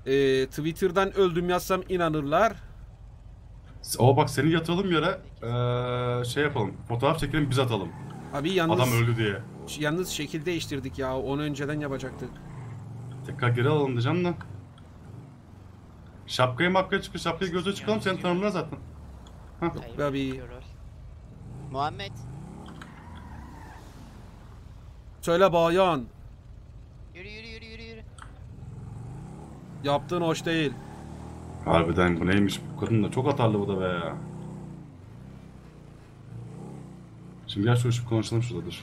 Twitter'dan öldüm yazsam inanırlar. O bak seni yatıralım yere şey yapalım. Fotoğraf çekelim biz atalım. Abi yalnız Adam öldü diye. Yalnız şekil değiştirdik ya. Onu önceden yapacaktık. Tekrar geri alalım diyeceğim de. Şapkayı makkaya çıkıyor. Şapkayı göze çıkalım seni tanımlar zaten. Yok be abi. Muhammed. Söyle bayan. Yürü yürü yürü yürü yürü. Yaptığın hoş değil. Harbiden bu neymiş bu kadın da çok atarlı bu da be ya. Şimdi gel şu işi konuşalım şurada dur.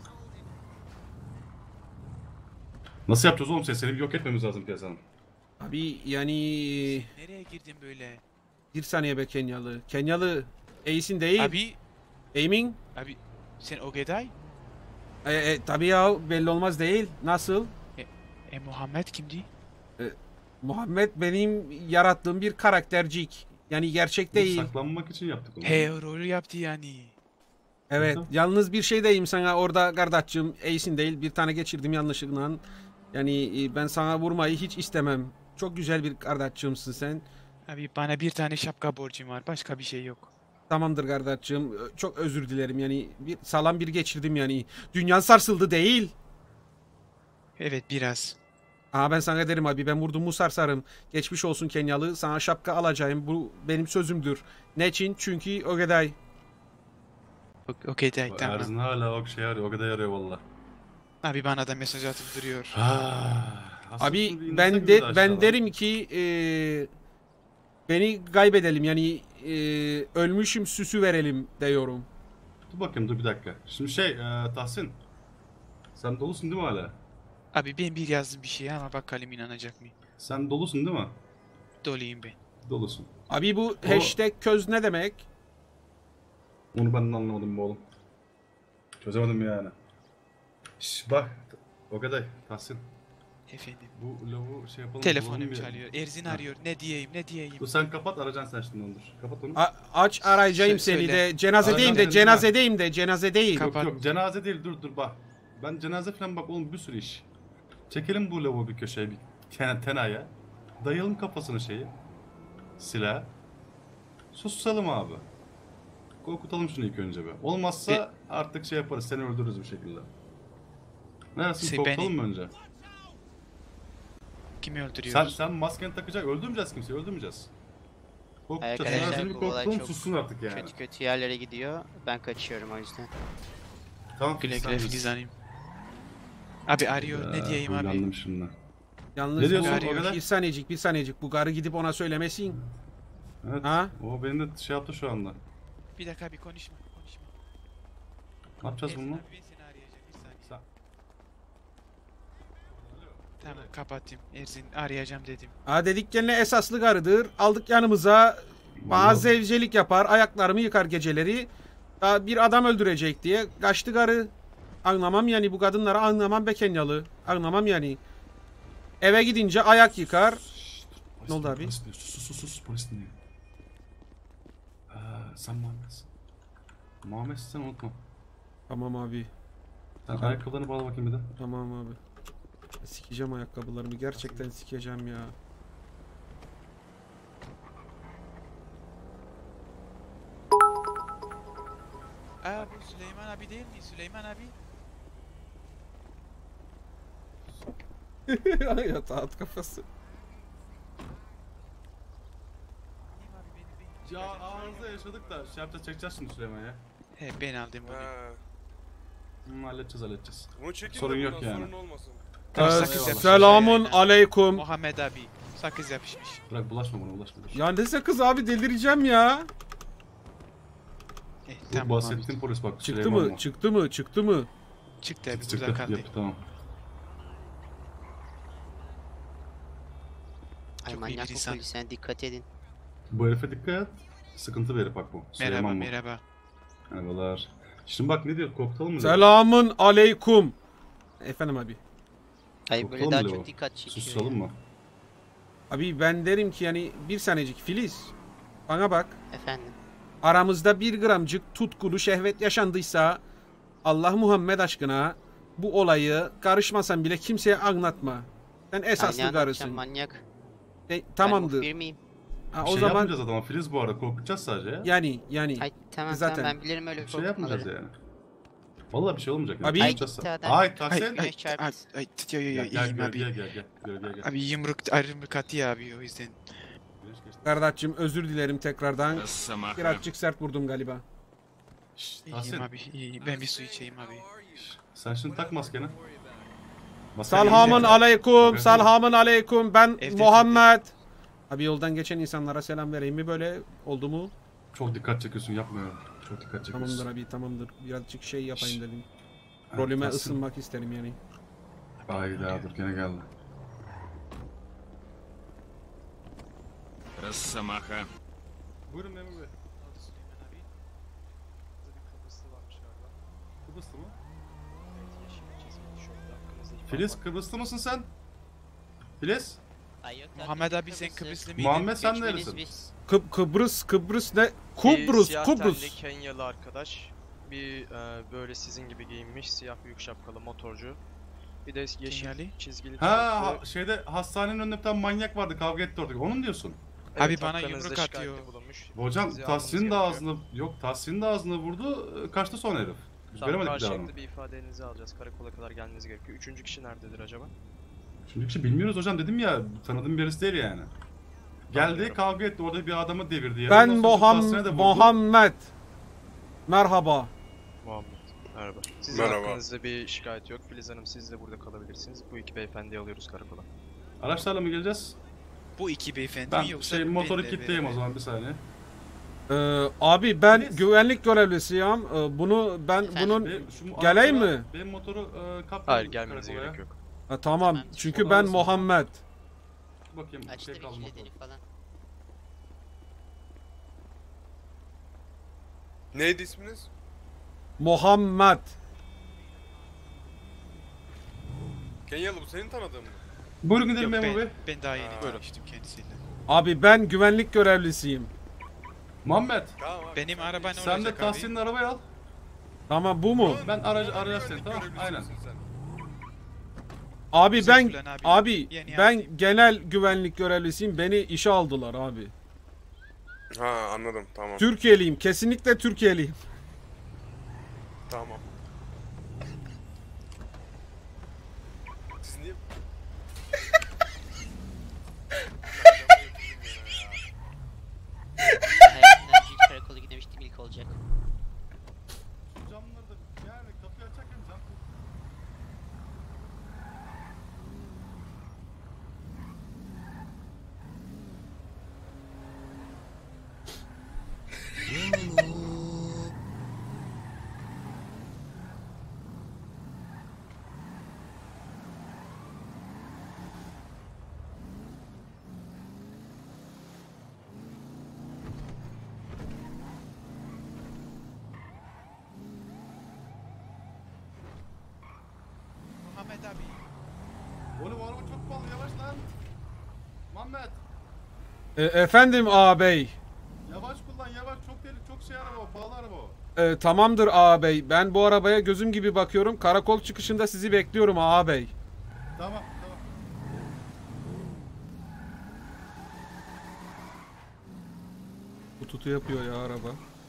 Nasıl yapacağız oğlum seni bir yok etmemiz lazım piyasanın. Abi yani Nereye girdin böyle? bir saniye be Kenyalı. Kenyalı iyisin değil. Abi, Aiming. abi sen Ogeday? Tabii ya belli olmaz değil. Nasıl? Muhammed kimdi? Muhammed benim yarattığım bir karaktercik. Yani gerçek değil. Saklanmak için yaptık onu. He, o rolü yaptı yani. Evet. Yalnız bir şey diyeyim sana orada kardeşim. İyisin değil. Bir tane geçirdim yanlışlıkla. Yani ben sana vurmayı hiç istemem. Çok güzel bir kardeşimsin sen. Abi bana bir tane şapka borcum var. Başka bir şey yok. Tamamdır kardeşim. Çok özür dilerim yani. Bir sağlam bir geçirdim yani. Dünyan sarsıldı değil. Evet biraz. Aha ben sana derim abi ben vurdum mu sarsarım. Geçmiş olsun Kenyalı. Sana şapka alacağım. Bu benim sözümdür. Ne için? Çünkü o kadar. Okey tamam. Erzin hala o şey arıyor. O kadar arıyor valla. Abi bana da mesaj atıp duruyor. Abi ben derim ki beni kaybedelim yani ölmüşüm süsü verelim diyorum. Dur bakayım dur bir dakika. Şimdi Tahsin. Sen dolusun değil mi hala? Abi ben bir yazdım bir şey ama bakalım inanacak mı? Sen dolusun değil mi? Doluyum ben. Dolusun. Abi bu hashtag köz ne demek? Onu ben de anlamadım bu oğlum. Çözemedim yani. Şş bak. O kadar Tahsin. Efendim. Bu lavu şey yapalım. Telefonum bulalım bir- çalıyor. Erzin arıyor. Ne diyeyim ne diyeyim. Dur sen kapat arayacaksın sen şimdi onu dur. Kapat onu. Aç arayacağım seni Söyle. de cenazedeyim de Arayacağım cenazedeyim de cenaze değil. Kapat. Yok cenaze değil dur bak. Ben cenaze falan bak oğlum bir sürü iş. Çekelim bu lavuğu bir köşeye bir tenaya. Dayalım kafasını şeyi. Silah. Susalım abi. Korkutalım şunu ilk önce be. Olmazsa artık şey yaparız seni öldürürüz bir şekilde. Neresin korkutalım mı önce? Kimi öldürüyoruz? Sen maskeni takacak öldürmeyeceğiz kimseyi öldürmeyeceğiz. Korkutacağız. Arkadaşlar, Sen bir bu olay korkutalım çok sussun artık yani. Kötü kötü yerlere gidiyor. Ben kaçıyorum o yüzden. Tamam. Güle sen güle bilirsin. Filizan'ım. Abi arıyor. Ne diyeyim abi? Huylandım şimdi. Yalnız Ne diyorsun bu- o kadar? bir saniyecik bu karı gidip ona söylemesin. Evet. Ha? O beni de şey yaptı şu anda. Bir dakika abi konuşma. Konuşma. Ne yapacağız Erzin bununla? abi ben seni arayacağım. Bir saniye. Sen- Tamam kapattım. Erzin arayacağım dedim. Ha dedik gene esaslı karıdır. Aldık yanımıza. Bazı zevcelik yapar. Ayaklarımı yıkar geceleri. Daha bir adam öldürecek diye. Kaçtı karı. Anlamam yani bu kadınları anlamam be Kenyalı. Anlamam yani. Eve gidince ayak yıkar. Polis Ne oldu dinliyor, abi? polis dinliyor. Sus polis dinliyor. Sen Muhammed'sin. Muhammed'sin unutma. Tamam abi. Sen ayakkabılarını bağla bakayım bir de. Tamam abi. Sikeceğim ayakkabılarımı. Gerçekten sikeceğim ya. Bu Süleyman abi değil mi? Süleyman abi. Ya taat kafası. Ya arıza yaşadık da şey yapacağız çekeceğiz şimdi Süleyman ya. He ben aldım bunu. Halledeceğiz. Bunu çekin Sorun de yok bundan yani. sorun olmasın. Tamam, Ee, sakız yapışmış. Selamun Aynen. aleyküm. Muhammed abi. Sakız yapışmış. Bırak bulaşma buna bulaşma. Ya ne sakız abi delireceğim ya. Bu Tamam bahsettiğim abi. polis bak Çıktı Süleyman mı? mı? Çıktı mı? Çıktı mı? Çıktı abi Çıktı, burada kaldı. Yaptı tamam. Ay Çok iyi manyak bir bu insan. polis, sen dikkat edin. Bu herife dikkat et. Sıkıntı bir herif bak bu. Süleyman Merhaba mı? merhaba. Merhabalar. Şimdi bak ne diyor korkutalım mı? Selamun aleyküm. Efendim abi. Ay Korkalım böyle daha bile çok bu. dikkat çekiyor. Susalım mı? Abi ben derim ki yani bir sanecik Filiz. Bana bak. Efendim. Aramızda bir gramcık tutkulu şehvet yaşandıysa Allah Muhammed aşkına bu olayı karışmasan bile kimseye anlatma. Sen Ay, esaslı ne anlatacağım karısın. manyak. Tamamdır. Ben miyim? Ha, Bir o şey zaman yapmayacağız adama. Filiz bu arada korkutacağız sadece ya. yani Ay tamam Zaten. tamam ben bilirim öyle Bir şey yapmayacağız korkutmaları. yani. Vallahi bir şey olmayacak. Yani. Abi- Ay Korkutacağız gitti sadece. adam. Ay Ay Tahsin. ay Güneş çarptı. ay yo yo yo Gel iyiyim abi. gel. Abi yumruk atıyor abi o yüzden. Güneş geçti. Kardeşim özür dilerim tekrardan. Ressamacher. Birazcık sert vurdum galiba. Şşş, İyiyim Tahsin. abi iyiyim. Ben bir su içeyim abi. Sen şimdi tak maskeni. Maske Salhamın gelince- aleyküm, Bakın. salhamın aleyküm. Ben Evde Muhammed. Abi yoldan geçen insanlara selam vereyim mi, böyle oldu mu? Çok dikkat çekiyorsun, yapmıyorum. Çok dikkat çekiyorsun. Tamamdır abi, tamamdır. Birazcık şey yapayım dedim. Ha, Rolüme Tahsin. ısınmak isterim yani. Hayda dur gene geldi. Ressamacher. Buyurun memur bey. Kıbrıslı mı? Filiz Kıbrıslı mısın sen? Filiz? Ay yok Muhammed abi sen Kıbrıslı mıydın? Muhammed sen Göçmeniz neresin? biz. Kıbrıs ne? Bir siyah Kıbrıs. tenli Kenyalı arkadaş. Bir böyle sizin gibi giyinmiş siyah büyük şapkalı motorcu. Bir de yeşil Kenyalı? çizgili Ha tişörtlü. şeyde hastanenin önünde bir tane manyak vardı, kavga etti orada. Onun diyorsun. Abi bana hakkınızda yumruk şikayette atıyor. bulunmuş. Hocam Sizi Tahsin'in de almamız gerekiyor. ağzını yok, Tahsin'in de ağzını vurdu. Kaçtı sonra herif. Biz Tamam, göremedik bir daha onu. karşılıklı bir ifadenizi alacağız. Karakola kadar gelmeniz gerekiyor. Üçüncü kişi nerededir acaba? Şimdi kişi bilmiyoruz hocam, dedim ya, tanıdığım birisi değil yani. Geldi Anlıyorum. kavga etti, orada bir adamı devirdi yere. Ben Ondan sonra Tahsin'e de vurdu. Muhammed. Merhaba. Muhammed. Merhaba. Sizin Merhaba. hakkınızda bir şikayet yok. Filiz Hanım siz de burada kalabilirsiniz. Bu iki beyefendiyi alıyoruz karakola. Araçlarla mı geleceğiz? Bu iki beyefendi Ben mi yoksa motoru benle kilitleyeyim o beraber? zaman, bir saniye. Abi ben Filiz. güvenlik görevlisiyim. Ben Efendim? bunun Şu geleyim araçlara mi? Benim motoru kaptırın. Hayır gelmenize karakola ya. gerek yok. Ha, tamam. Tamam. Çünkü Kolay ben gelsin. Muhammed. Bakayım Açtı şey bir kaldı kilidini motor. falan. Neydi isminiz? Muhammed. Kenyalı, bu senin tanıdığın mı? Buyurun gidelim Yok, memur bey. ben daha yeni Buyurun. görüştüm kendisiyle. Abi ben güvenlik görevlisiyim. Tamam Muhammed, abi. Benim araba ne sen de olacak abi? Tahsin'in arabayı al. Tamam, bu mu? Ben aracı Hangi arayacağız seni, güvenlik tamam? görevlisi Aynen. misin sen? Abi ben Teşekkürler abi. abi Yeni ben yaptım. genel güvenlik görevlisiyim. Beni işe aldılar abi. Ha anladım, tamam. Türkiye'liyim. Kesinlikle Türkiye'liyim. Tamam. Siz niye... Hayatımda hiç karakola gidemiştim, ilk olacak. Camları da yani kapıyı açarken cam... Muhammed abi. Oğlum araba çok pahalı, yavaş lan. Muhammed, Efendim ağabey. yavaş kullan, yavaş. Çok deli, çok şey araba, pahalı araba o. Tamamdır ağabey. Ben bu arabaya gözüm gibi bakıyorum. Karakol çıkışında sizi bekliyorum ağabey. Tamam, tamam. Bu tutu yapıyor ya araba.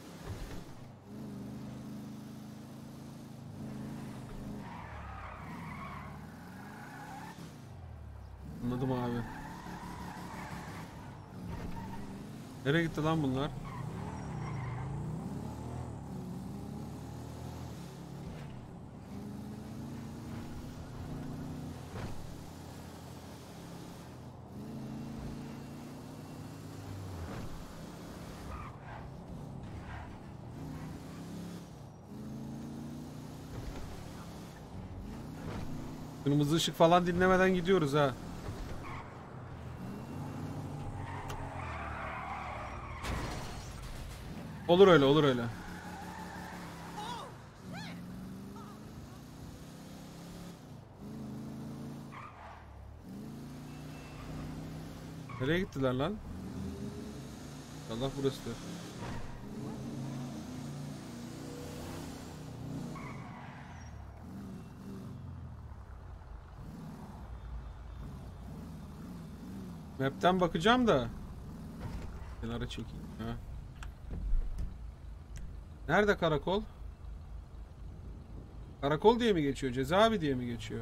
Anladım abi. Nereye gitti lan bunlar? Kırmızı ışık falan dinlemeden gidiyoruz ha. Olur öyle, olur öyle. Nereye gittiler lan? Allah burasıdır. Map'ten bakacağım da. Kenara çekeyim. Ha. Nerede karakol? Karakol diye mi geçiyor? Cezaevi diye mi geçiyor?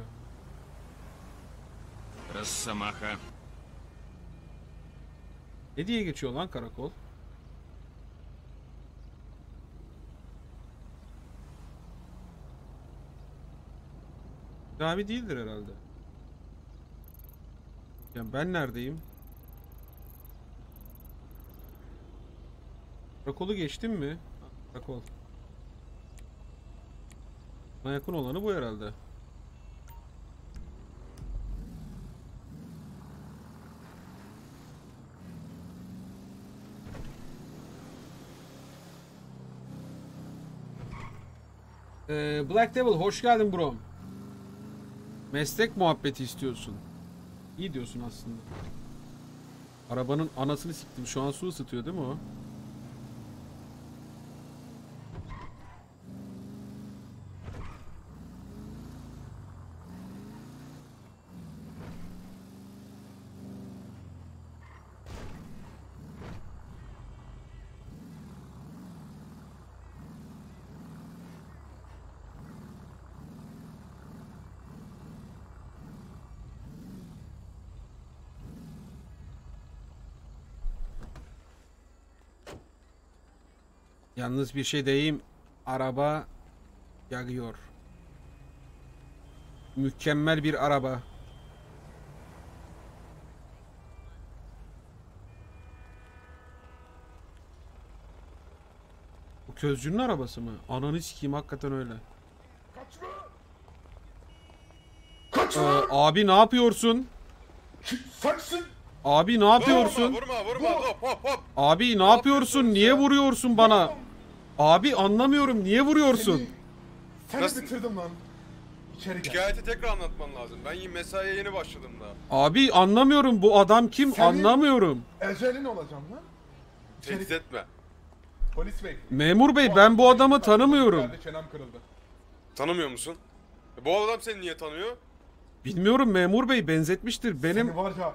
Росомаха. Ne diye geçiyor lan karakol? Cezaevi değildir herhalde. Yani ben neredeyim? Karakolu geçtim mi? Karakol. Bana yakın olanı bu herhalde. Black Devil hoş geldin bro. Meslek muhabbeti istiyorsun. İyi diyorsun aslında. Arabanın anasını siktim. Şu an su ısıtıyor değil mi o? Yalnız bir şey diyeyim. Araba yakıyor. Mükemmel bir araba. Bu közcünün arabası mı? Ananı sikeyim hakikaten öyle. Abi ne yapıyorsun? Saksın. Abi ne yapıyorsun? Vurma hop hop hop. Abi ne yapıyorsun? Niye vuruyorsun bana? Abi anlamıyorum. Niye vuruyorsun? Seni Nasıl? bitirdim lan. İçeri gel. Şikayeti tekrar anlatman lazım. Ben mesaiye yeni başladım daha. Abi anlamıyorum. Bu adam kim? Senin- Anlamıyorum. Ecelin olacağım lan. Tehdit etme. Polis bey. Memur bey ben bu adamı tanımıyorum. Yerde çenem kırıldı. Tanımıyor musun? Bu adam seni niye tanıyor? Bilmiyorum memur bey benzetmiştir. Benim Seni var ya.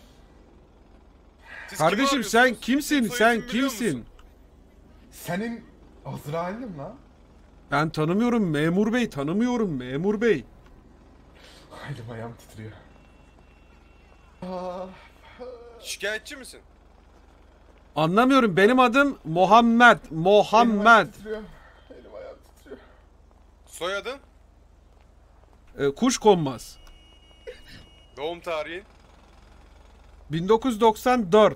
Siz kimi kardeşim sen arıyorsunuz? kimsin? Soy Sen isim biliyor kimsin? musun? Senin Azrail'im lan. Ben tanımıyorum memur bey. Tanımıyorum memur bey. Elim ayağım titriyor. Ah, Şikayetçi misin? Anlamıyorum. Benim adım Muhammed. elim Muhammed. ayağım titriyor. Elim ayağım titriyor. Soyadın? Kuş konmaz. Doğum tarihin? 1994.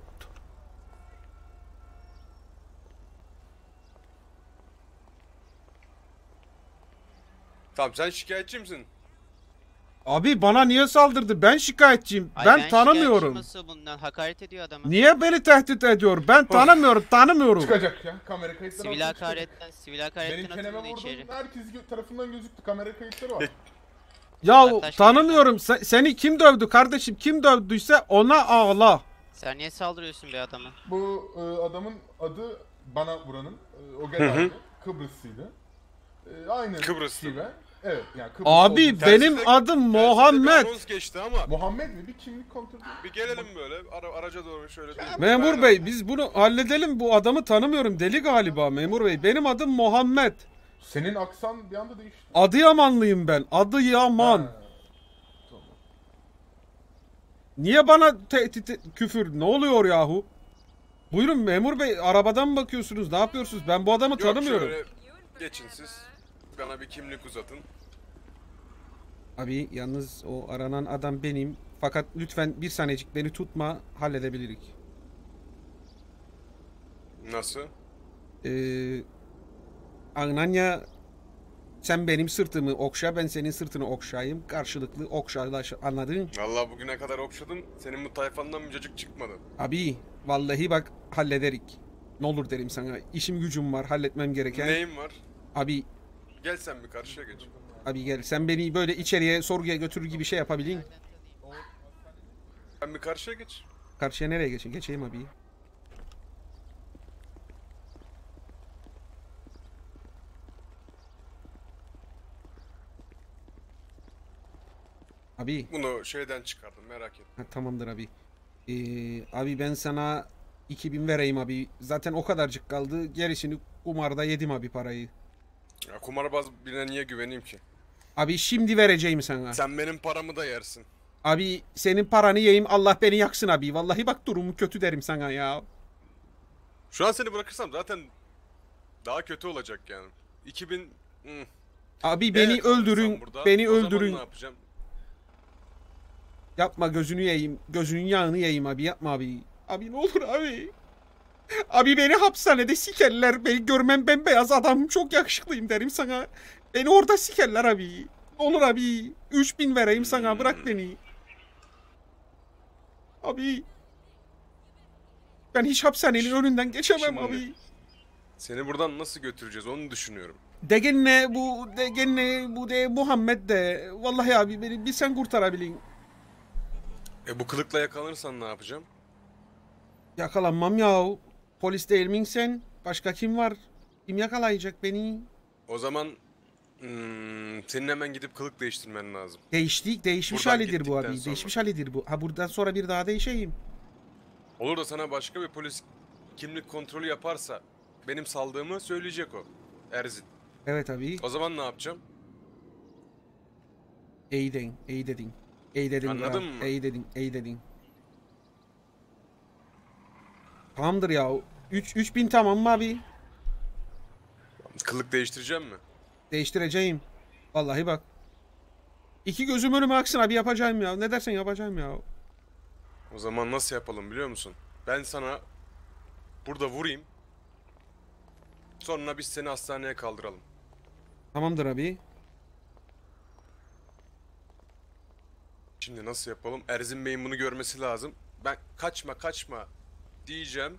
Tamam sen şikayetçi misin? Abi bana niye saldırdı? Ben şikayetçiyim. Ay, Ben tanımıyorum. şikayetçiyim asıl bundan. Hakaret ediyor adama. Niye beni tehdit ediyor? Ben tanımıyorum. Çıkacak ya. Kamera kayıtları Sivil ortaya çıkacak. hakaretten, sivil hakaretten Benim çeneme atıldı içeri. vurdun. Herkes tarafından gözüktü. Kamera kayıtları var. Ya Yaklaşma. tanımıyorum. Seni kim dövdü kardeşim? Kim dövdüyse ona ağla. Sen niye saldırıyorsun be adama? Bu adamın adı bana vuranın. O gelen Kıbrıslıydı. Aynı Kıbrıslı. şive. Evet yani Kıbrıs Abi olduğu- benim Telsizde- adım telsizde Muhammed. Bir anons geçti ama Muhammed mi? Bir kimlik kontrolü. bir gelelim böyle araca doğru şöyle bir. Memur bey biz bunu halledelim. Bu adamı tanımıyorum. Deli galiba memur bey. Benim adım Muhammed. Senin aksan bir anda değişti. Adıyamanlıyım ben. Adıyaman. Ha. Niye bana küfür? Ne oluyor yahu? Buyurun memur bey. Arabadan mı bakıyorsunuz? Ne yapıyorsunuz? Ben bu adamı Yok, tanımıyorum. şöyle geçin siz. Bana bir kimlik uzatın. Abi yalnız o aranan adam benim. Fakat lütfen bir saniyecik beni tutma. Halledebilirik. Nasıl? Ananya sen benim sırtımı okşa, ben senin sırtını okşayayım. Karşılıklı okşalaş, anladın? Vallahi bugüne kadar okşadım. Senin bu tayfandan mücacık çıkmadı. Abi vallahi bak hallederik. Ne olur derim sana. İşim gücüm var, halletmem gereken. Neyim var? Abi, Gel sen bir karşıya geç. abi gel. Sen beni böyle içeriye sorguya götürür gibi şey yapabilin. Sen bir karşıya geç. Karşıya nereye geçeyim? Geçeyim abi. Abi. Bunu şeyden çıkardım merak etme. Ha, tamamdır abi. Abi ben sana 2000 vereyim abi. Zaten o kadarcık kaldı. Gerisini kumarda yedim abi parayı. Ya kumarbaz birine niye güveneyim ki? Abi şimdi vereceğim sana. Sen benim paramı da yersin. Abi senin paranı yiyeyim, Allah beni yaksın abi. Vallahi bak durumu kötü derim sana ya. Şu an seni bırakırsam zaten daha kötü olacak yani. 2000... Abi beni kalırsam öldürün. burada, Beni o zaman öldürün. ne yapacağım? Yapma, gözünü yiyeyim. Gözünün yağını yiyeyim abi, yapma abi. Abi ne olur abi. Abi beni hapishanede sikerler. Beni görmem bembeyaz adam. Çok yakışıklıyım derim sana. Beni orada sikerler abi. Ne olur abi. 3000 vereyim sana, bırak beni. Abi. Ben hiç hapishanenin önünden geçemem Şimdi- abi. Seni buradan nasıl götüreceğiz onu düşünüyorum. Degenle bu de Muhammed de. Vallahi abi beni bir sen kurtarabilin. Bu kılıkla yakalanırsan ne yapacağım? Yakalanmam ya. Polis değil miyim sen? Başka kim var? Kim yakalayacak beni? O zaman senin hemen gidip kılık değiştirmen lazım. Değişmiş Buradan halidir bu gittikten abi. sonra. Değişmiş halidir bu. Ha buradan sonra bir daha değişeyim. Olur da sana başka bir polis kimlik kontrolü yaparsa benim saldığımı söyleyecek o. Erzin. Evet abi. O zaman ne yapacağım? İyi dedin. İyi dedin. İyi dedin. Anladın kral. mı? İyi dedin. İyi dedin. Tamamdır ya. 3000 tamam mı abi? Kılık değiştireceğim mi? Değiştireceğim. Vallahi bak. İki gözüm önüme aksın abi, yapacağım ya. Ne dersen yapacağım ya. O zaman nasıl yapalım biliyor musun? Ben sana burada vurayım. Sonra biz seni hastaneye kaldıralım. Tamamdır abi. Şimdi nasıl yapalım? Erzin Bey'in bunu görmesi lazım. Ben kaçma diyeceğim.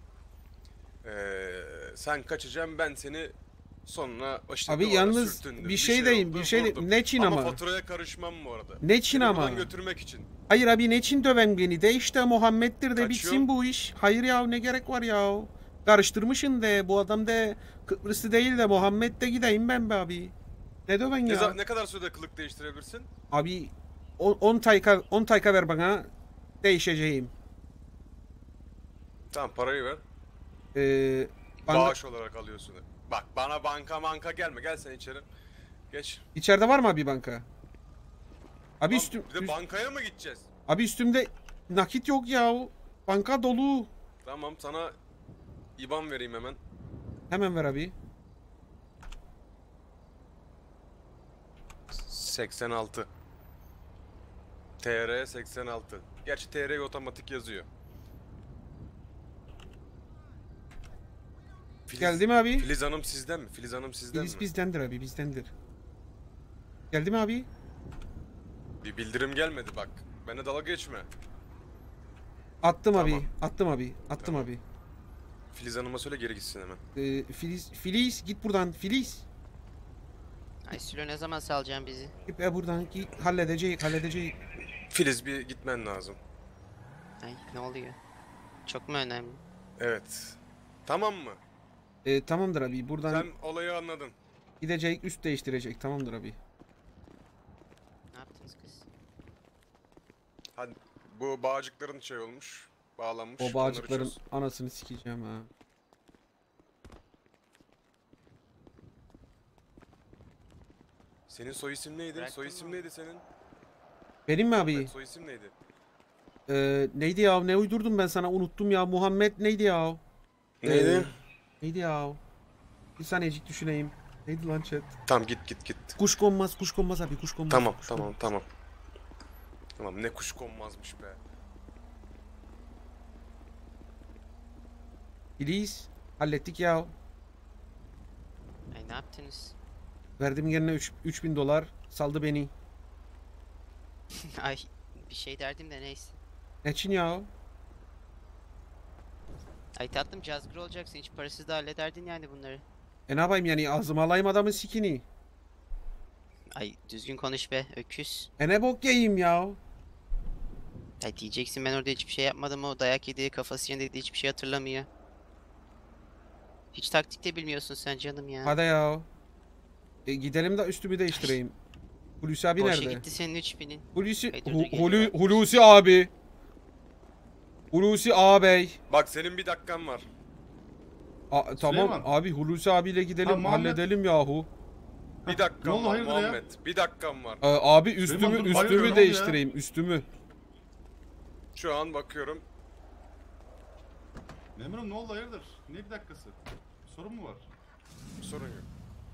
Sen kaçacaksın, ben seni sonra işte Abi duvara yalnız sürtündüm. bir şey diyeyim, oldu, bir şey vurdum. ne Çin ama. faturaya karışmam bu arada. Ne Çin Seni ama. buradan götürmek için. Hayır abi, ne için döven beni de işte Muhammed'dir de Kaçıyor. bitsin bu iş. Hayır ya, ne gerek var ya. Karıştırmışsın de, bu adam de Kıbrıslı değil de Muhammed de, gideyim ben be abi. Ne döven ya? Ne kadar sürede kılık değiştirebilirsin? Abi 10 tayka ver bana, değişeceğim. Tamam, parayı ver. Bana, Bağış olarak alıyorsun. Bak bana banka gelme. Gel sen içeri. Geç. içeride var mı abi banka? Abi Lan, bir de bankaya mı gideceğiz? abi üstümde nakit yok ya. Banka dolu. Tamam, sana IBAN vereyim hemen. Hemen ver abi. 86. TR 86. Gerçi TR'yi otomatik yazıyor. Geldi mi abi? Filiz Hanım sizden mi? Filiz Hanım sizden Biz mi? bizdendir abi, bizdendir. Geldi mi abi? Bir bildirim gelmedi bak. Bana dalga geçme. Attım Tamam. abi. Attım abi. Attım Tamam. abi. Filiz Hanım'a söyle geri gitsin hemen. Filiz git buradan. Filiz. Ay Sülo, ne zaman salacaksın bizi? Git buradan. Git. Halledeceğiz. Filiz, bir gitmen lazım. Ay ne oluyor? Çok mu önemli? Evet. Tamam mı? Tamamdır abi. Buradan Sen olayı anladın. gidecek, üst değiştirecek. Tamamdır abi. Ne yaptınız kız? Hadi. Bu bağcıkların şey olmuş. Bağlanmış. O Onları bağcıkların çöz. anasını sikeceğim ha. Senin soy isim neydi? Bıraktın Soy mı? isim neydi senin? Benim mi abi? Evet, soy isim neydi? Neydi ya? Ne uydurdum ben sana? Unuttum ya. Muhammed neydi ya? Neydi? Neydi ya? Bir saniyecik düşüneyim. Neydi lan chat? Tamam, git. Kuş konmaz abi, kuş konmaz. Tamam, kuş tamam. Tamam, ne kuş konmazmış be. Filiz. Hallettik ya. Ay ne yaptınız? Verdim yerine 3000 dolar. Saldı beni. Ay bir şey derdim de neyse. Ne için ya? Ay tatlım, cazgır olacaksın, hiç parasız da hallederdin yani bunları. Ne yapayım yani, ağzıma alayım adamın sikini. Ay düzgün konuş be öküz. Ne bok yiyeyim ya? Ay diyeceksin ben orada hiçbir şey yapmadım, o dayak yediği kafası yerinde hiçbir şey hatırlamıyor. Hiç taktik de bilmiyorsun sen canım ya. Hadi ya. Gidelim de üstümü değiştireyim. Hulusi abi Boşa nerede? gitti senin 3000'in. Hulusi, Ay, dur, geliyor. Hulusi abi. Hulusi ağabey. Bak senin bir dakikan var. Tamam Süleyman. abi, Hulusi abiyle gidelim, Ha, Muhammed. halledelim yahu. Bir Ne dakikan oldu, var hayırdır ya? Muhammed. Bir dakikan var. Abi Süleyman, dur, hayırdır, ne üstümü oldu değiştireyim, üstümü. Şu an bakıyorum. Memurum ne oldu hayırdır? Niye bir dakikası? Sorun mu var? Sorun yok.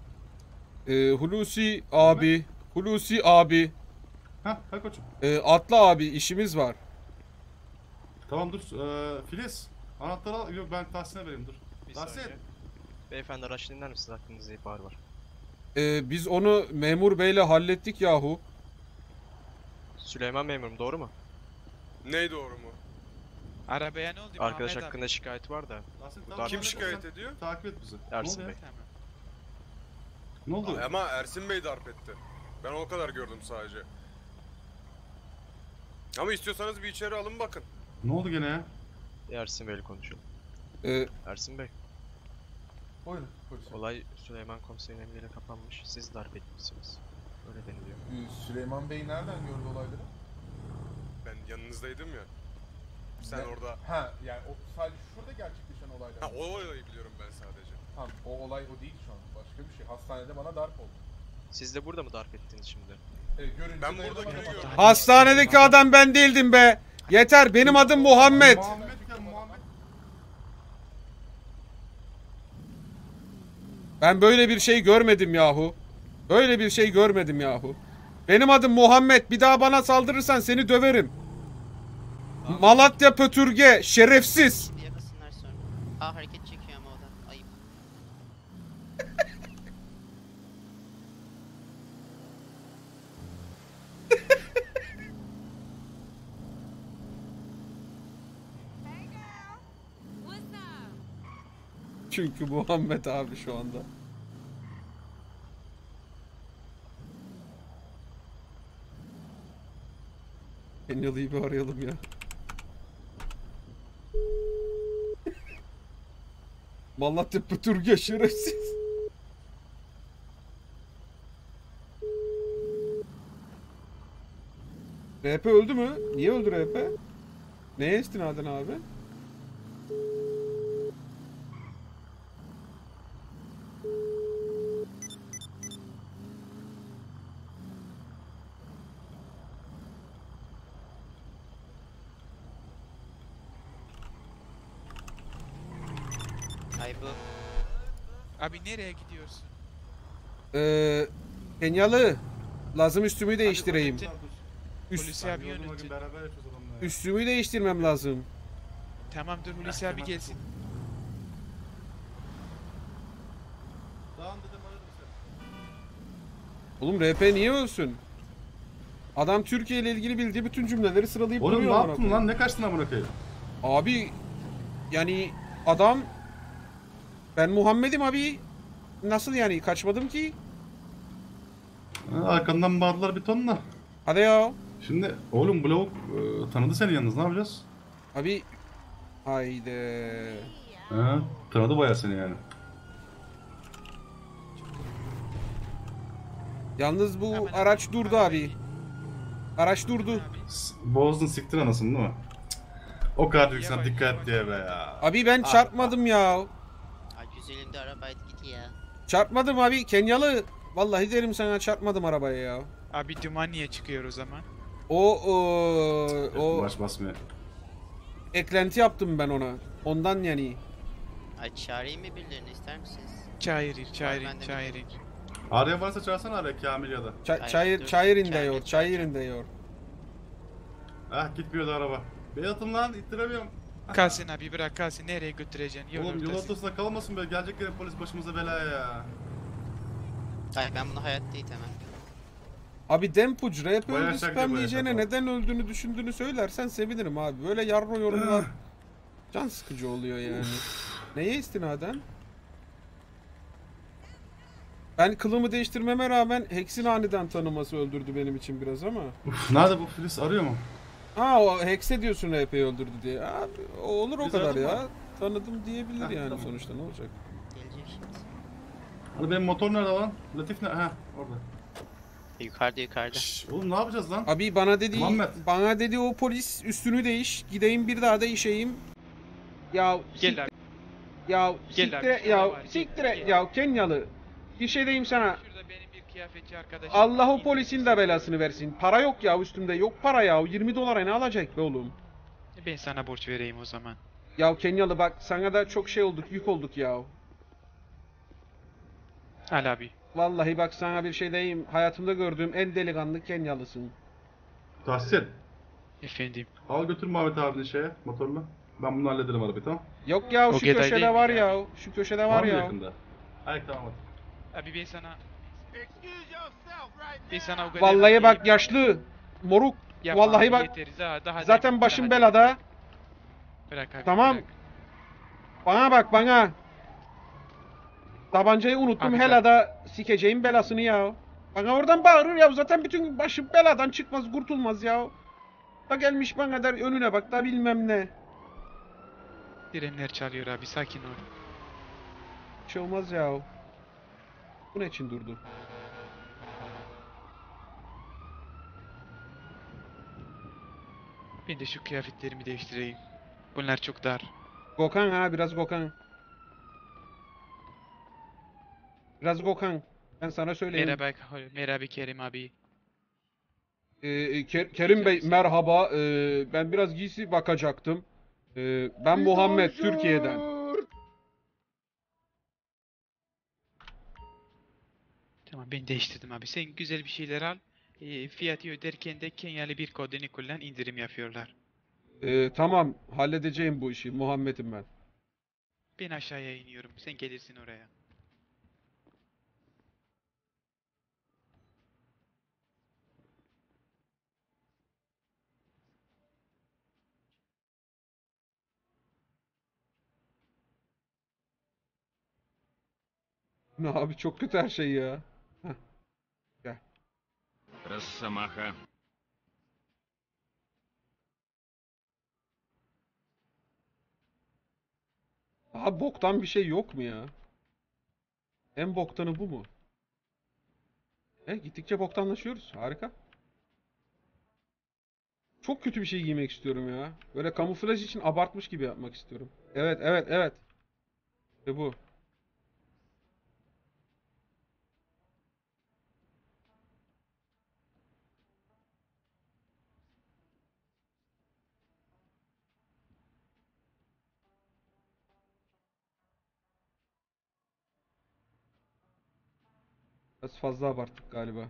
Hulusi abi, Hulusi abi. Ha koçum. Atla abi, işimiz var. Tamam dur. Filiz. Anahtarı al. Yok ben Tahsin'e vereyim dur. Bir Tahsin. saniye. Beyefendi araç dinler misiniz? Hakkınızda ihbar var. Biz onu memur beyle hallettik yahu. Süleyman memurum doğru mu? Ney doğru mu? Arabaya ne oldu? Arkadaş Muhammed hakkında şikayet var da. Tahsin Bu tamam. Kim Kim şikayet ediyor? Takip et bizi. Ersin Ne oldu Bey. ya? Tamam. Ne oldu? Ama Ersin Bey darp etti. Ben o kadar gördüm sadece. Ama istiyorsanız bir içeri alın bakın. Ne oldu gene ya? Ersin Bey'le konuşalım. Ee, Ersin Bey, Buyurun. Polis. olay Süleyman komiserin emriyle kapanmış. Siz darp etmişsiniz. Öyle deniliyor. Süleyman Bey nereden gördü olayları? Ben yanınızdaydım ya. Sen Ne? orada... Ha yani o sadece şurada gerçekleşen olaylar. Ha o olayı biliyorum ben sadece. Tamam o olay o değil şu an. Başka bir şey. Hastanede bana darp oldu. Siz de burada mı darp ettiniz şimdi? Görünce Ben dayalı buradakini bana gördüm. darp- hastanedeki adam ben değildim be. Yeter, benim adım Muhammed. Muhammed ya Muhammed. Ben böyle bir şey görmedim yahu. Böyle bir şey görmedim yahu. Benim adım Muhammed. Bir daha bana saldırırsan seni döverim. Malatya Pötürge, şerefsiz. Bir yakasınlar sonra. Hareket çekiyor ama o da. Ayıp. Çünkü Muhammed abi şu anda. Kenyalı'yı bir arayalım ya. Malatya Pötürge, şerefsiz. RP öldü mü? Niye öldü RP? Neye istinaden abi? Ay bu. Abi nereye gidiyorsun? Kenyalı. Lazım üstümü değiştireyim. Hadi, Üst, Hulusi abi Yolun yönetti. bakın beraber yapacağız adamla ya. üstümü değiştirmem lazım. Tamam dur Hulusi abi gelsin. Tamam dedim ararım seni. Oğlum RP niye ölsün? Adam Türkiye ile ilgili bildiği bütün cümleleri sıralayıp Oğlum ne duruyor amına yaptın koyayım. lan? Ne kaçtın amına koyayım? Abi yani adam, ben Muhammed'im abi. Nasıl yani, kaçmadım ki? Arkandan bağırdılar bir tonla. Hadi ya. Şimdi oğlum bu lavuk tanıdı seni yalnız ne yapacağız? Abi haydi. Ha, tanıdı bayağı seni yani. Yalnız bu Hemen araç durdu abi. Araç durdu. Abi. Bozdun siktir anasını değil mi? Cık. O kadar yüksek Yavaş, dikkat yavaş. diye be ya. Abi ben çarpmadım ya. Ay güzelinde arabaydı git ya. Çarpmadım abi, Kenyalı. Vallahi derim sana, çarpmadım arabaya ya. Abi duman niye çıkıyor o zaman? O Baş basmıyor. eklenti yaptım ben ona. Ondan yani. Ay çağırayım mı birilerini ister misiniz? Çayır, ben çayır, de çayır. Araya varsa çağırsana araya Kamil ya da. Çayır, çayırın diyor, çayırın diyor. Ah gitmiyordu araba. Beyatım lan ittiremiyorum. Kalsın abi bırak kalsın, nereye götüreceksin? Yol Oğlum yol ortası. ortasında kalmasın be. Gelecek yere polis başımıza bela ya. Ay ben bunu hayatta itemem. Abi Dempuc RP Bayağı öldü şaka, spam bayağı diyeceğine şaka. neden öldüğünü düşündüğünü söylersen sevinirim abi. Böyle yarro yorumlar can sıkıcı oluyor yani. Neye istinaden? Ben kılımı değiştirmeme rağmen Hex'in aniden tanıması öldürdü benim için biraz ama. Uf, nerede bu Filiz arıyor mu? Ha, o Hex'e diyorsun RP'yi öldürdü diye. Abi o olur o Biz kadar aradık ya. mı? Tanıdım diyebilir Heh, yani tamam. sonuçta, ne olacak? Gelecek şimdi. Hani benim motor nerede lan? Latif ne? Ha orada. Yukarıda yukarıda. Şşş, oğlum ne yapacağız lan? Abi Muhammed. bana dedi o polis üstünü değiş. Gideyim bir daha değişeyim. Ya Gel abi. Ya Gel siktire abi, ya var, siktire gel. ya Kenyalı. Bir şey diyeyim sana. Şurada benim bir kıyafetçi arkadaşım. Allah o var. polisin de belasını versin. Para yok ya üstümde. Yok para ya. 20 dolara ne alacak be oğlum? Ben sana borç vereyim o zaman. Ya Kenyalı bak sana da çok şey olduk, yük olduk ya. Al abi. Vallahi bak sana bir şey diyeyim. Hayatımda gördüğüm en delikanlı Kenyalısın. Tahsin. Efendim. Al götür Muhammed abinin şeye, motorunu. Ben bunu hallederim arabayı, tamam? Yok ya O şu Geday değil köşede mi var ya? ya. Şu köşede Var var mı ya. yakında? Ay tamam hadi. Abi ben sana... Ben sana o kadar... Vallahi bak yaşlı. Moruk. Yapma Vallahi abi, bak. yeter. Daha Zaten başım daha- belada. Bırak abi. Tamam. Bırak. Bana bak bana. Tabancayı unuttum Abi helada sikeceğim belasını ya. Bana oradan bağırır ya zaten bütün gün başım beladan çıkmaz kurtulmaz ya. Da gelmiş bana der önüne bak da bilmem ne. Sirenler çalıyor abi, sakin ol. Bir şey olmaz ya. Bu ne için durdu? Ben de şu kıyafetlerimi değiştireyim. Bunlar çok dar. Gökhan ha biraz Gökhan. Biraz Gökhan. Ben sana söyleyeyim. Merhaba Kerim abi. Kerim Bey merhaba. Ben biraz giysi bakacaktım. Ben Muhammed Türkiye'den. Tamam, ben değiştirdim abi. Sen güzel bir şeyler al. Fiyatı öderken de Kenyalı bir kodunu kullan, indirim yapıyorlar. Tamam halledeceğim bu işi. Muhammed'im ben. Ben aşağıya iniyorum. Sen gelirsin oraya. Ne abi çok kötü her şey ya. Росомаха. Daha boktan bir şey yok mu ya? En boktanı bu mu? Gittikçe boktanlaşıyoruz. Harika. Çok kötü bir şey giymek istiyorum ya. Böyle kamuflaj için abartmış gibi yapmak istiyorum. Evet, evet, evet. İşte bu. Biraz fazla abarttık galiba.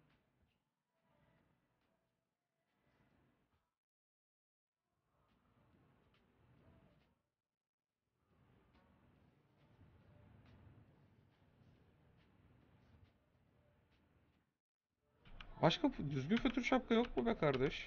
Başka düzgün fötr şapka yok mu be kardeş?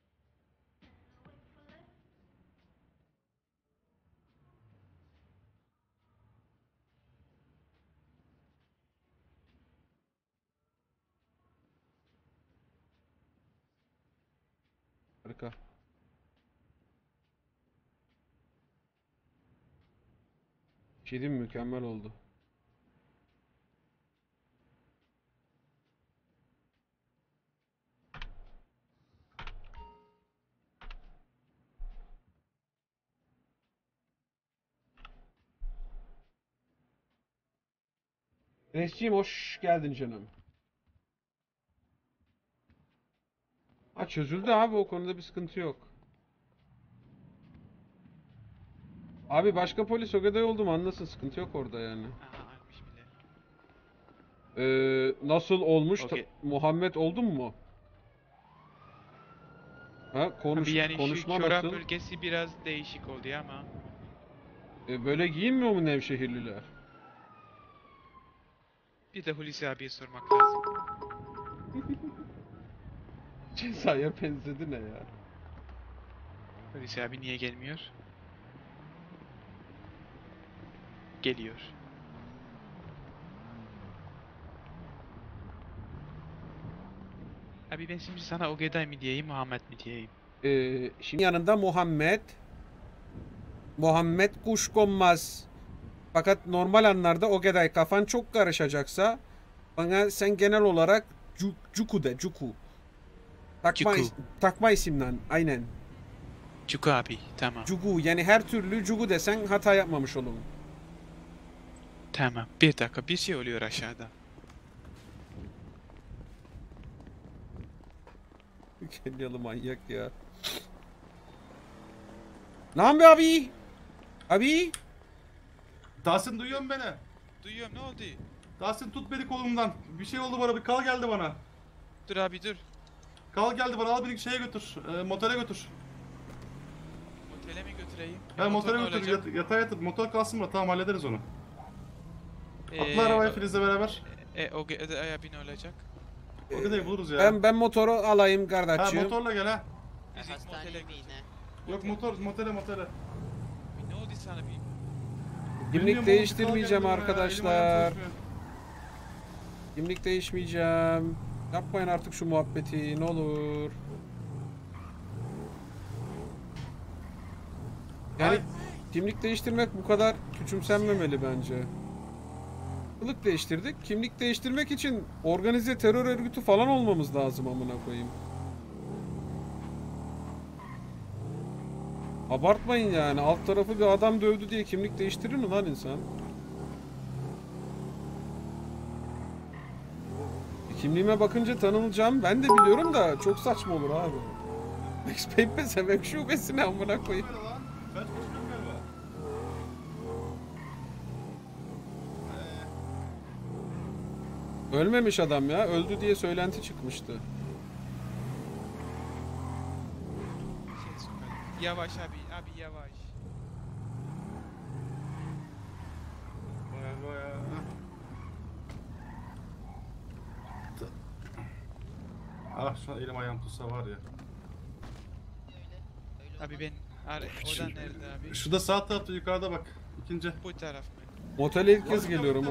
Harika. Bir şey diyeyim mi? Mükemmel oldu. Enes'ciğim hoş geldin canım. Ha çözüldü abi o konuda bir sıkıntı yok. Abi başka polis Ogeday oldu mu anlasın sıkıntı yok orada yani. Aha, almış bile. Nasıl olmuş? Okey. Muhammed oldun mu? Ha Abi yani konuşma şu çorap nasıl? bölgesi biraz değişik oldu ya ama. Böyle giyinmiyor mu Nevşehirliler? Bir de Hulusi abiye sormak lazım. Cezaya benzedi ne ya? Hulusi abi niye gelmiyor? Geliyor. Abi ben şimdi sana Ogeday mi diyeyim, Muhammed mi diyeyim? Şimdi yanında Muhammed. Muhammed kuşkonmaz. Fakat normal anlarda Ogeday kafan çok karışacaksa bana sen genel olarak Cuku de Cuku. Takma, Cuku. takma isimden aynen. Cuku abi tamam. Cugu yani her türlü Cugu desen hata yapmamış olun. Tamam. Bir dakika bir şey oluyor aşağıda. Kenyalı manyak ya. Ne yapıyor abi? Abi? Tahsin duyuyor musun beni? Duyuyorum ne oldu? Tahsin tut beni kolumdan. Bir şey oldu bana, bir kal geldi bana. Dur abi dur. Kal geldi bana, al beni şeye götür. Motora götür. Otele mi götüreyim? Ha Motor motora ne götür, olacak? yatağa yatır. Motor kalsın mı? Tamam hallederiz onu. Atla Ee, arabaya Filiz'le beraber. o abi ne olacak? O kadar buluruz ya. Ben motoru alayım Ha kardeşim. motorla gel ha. Biz ilk Hastane motele mi yine? Yok motele. Ne oldu sana bir? Kimlik Bilmiyorum oğlum, değiştirmeyeceğim bir kal geldi bana ya, elim ayağım arkadaşlar. çalışmıyor. Kimlik değişmeyeceğim. Yapmayın artık şu muhabbeti ne olur. Yani Ay. kimlik değiştirmek bu kadar küçümsenmemeli bence. Kılık değiştirdik. Kimlik değiştirmek için organize terör örgütü falan olmamız lazım amına koyayım. Abartmayın yani. Alt tarafı bir adam dövdü diye kimlik değiştirir mi lan insan? Kimliğime bakınca tanınacağım. Ben de biliyorum da çok saçma olur abi. Max Payne semek şubesine amına koyayım. Böyle lan. Ben konuşuyorum galiba. Ölmemiş adam ya. Öldü diye söylenti çıkmıştı. Yavaş abi yavaş. Baya. Ah şu an elim ayağım tutsa var ya. Abi ben odan nerede abi? Şurada sağ tarafta yukarıda bak. İkinci. Bu taraf mı? Motele ilk kez geliyorum ha.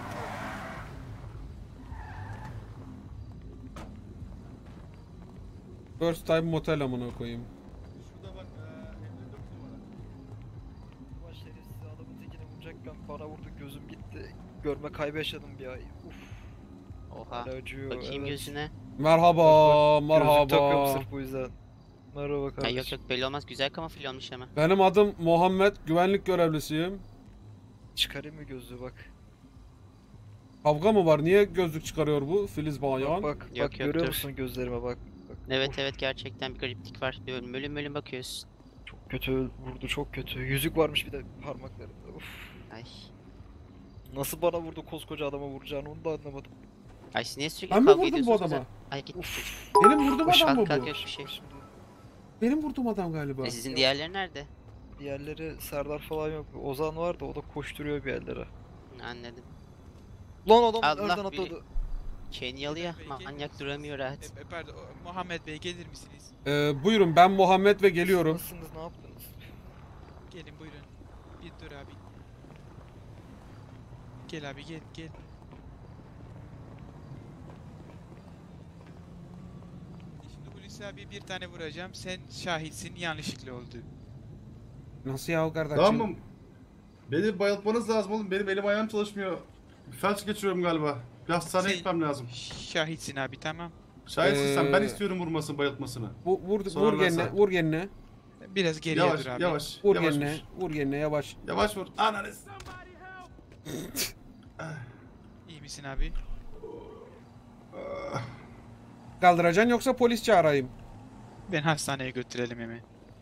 First time motel amına koyayım. Şurada bak. 54 numara. Ulan şerefsiz adamın tekini vuracakken bana vurdu, gözüm gitti. Görme kaybı yaşadım bir ay. Uf. Oha. Hala acıyor. Bakayım evet. gözüne. Merhaba, Gözlük takıyorum merhaba. sırf bu yüzden. Merhaba Ha, kardeşim. yok belli olmaz. Güzel kamufle olmuş ama. Benim adım Muhammed, güvenlik görevlisiyim. Çıkarayım mı gözlüğü bak. Kavga mı var? Niye gözlük çıkarıyor bu Filiz Bayan? Bak Yok, görüyor dur. musun gözlerime bak. Evet gerçekten bir gariplik var. Bölüm bakıyorsun. Çok kötü vurdu, çok kötü. Yüzük varmış bir de parmaklarında. Uf. Ay. Nasıl bana vurdu, koskoca adama vuracağını onu da anlamadım. Ay siz niye sürekli Ben mi kavga vurdum bu ediyorsunuz? adama? Ay git. Benim vurduğum adam mı Kalk bu? yok bir şey. Şimdi Benim vurduğum adam galiba. Sizin diğerleri nerede? diğerleri Serdar falan yok. Ozan var da o da koşturuyor bir yerlere. Anladım. Lan adam Allah nereden biri- atladı? Kenyalı ya. Manyak duramıyor rahat. Pardon Muhammed Bey gelir misiniz? Buyurun ben Muhammed ve geliyorum. Nasılsınız, ne yaptınız? Gelin buyurun. Bir dur abi. Gel abi gel. Şimdi Hulusi abi bir tane vuracağım. Sen şahitsin, yanlışlıkla oldu. Nasıl ya kardeşim? Tamam. Beni bayıltmanız lazım oğlum. Benim elim ayağım çalışmıyor. Felç geçiriyorum galiba. Bir hastaneye Sen- gitmem lazım. Şahitsin abi tamam. Şahitsin sen. Ben Ee, istiyorum vurmasını, bayıltmasını. Vur Sorarlarsa. kendine, vur kendine. Biraz geriye Yavaş, dur abi. yavaş. Vur Yavaş kendine, vur. vur kendine yavaş. Yavaş vur. Ananız. İyi misin abi? Kaldıracaksın yoksa polis çağırayım. Ben hastaneye götürelim hemen.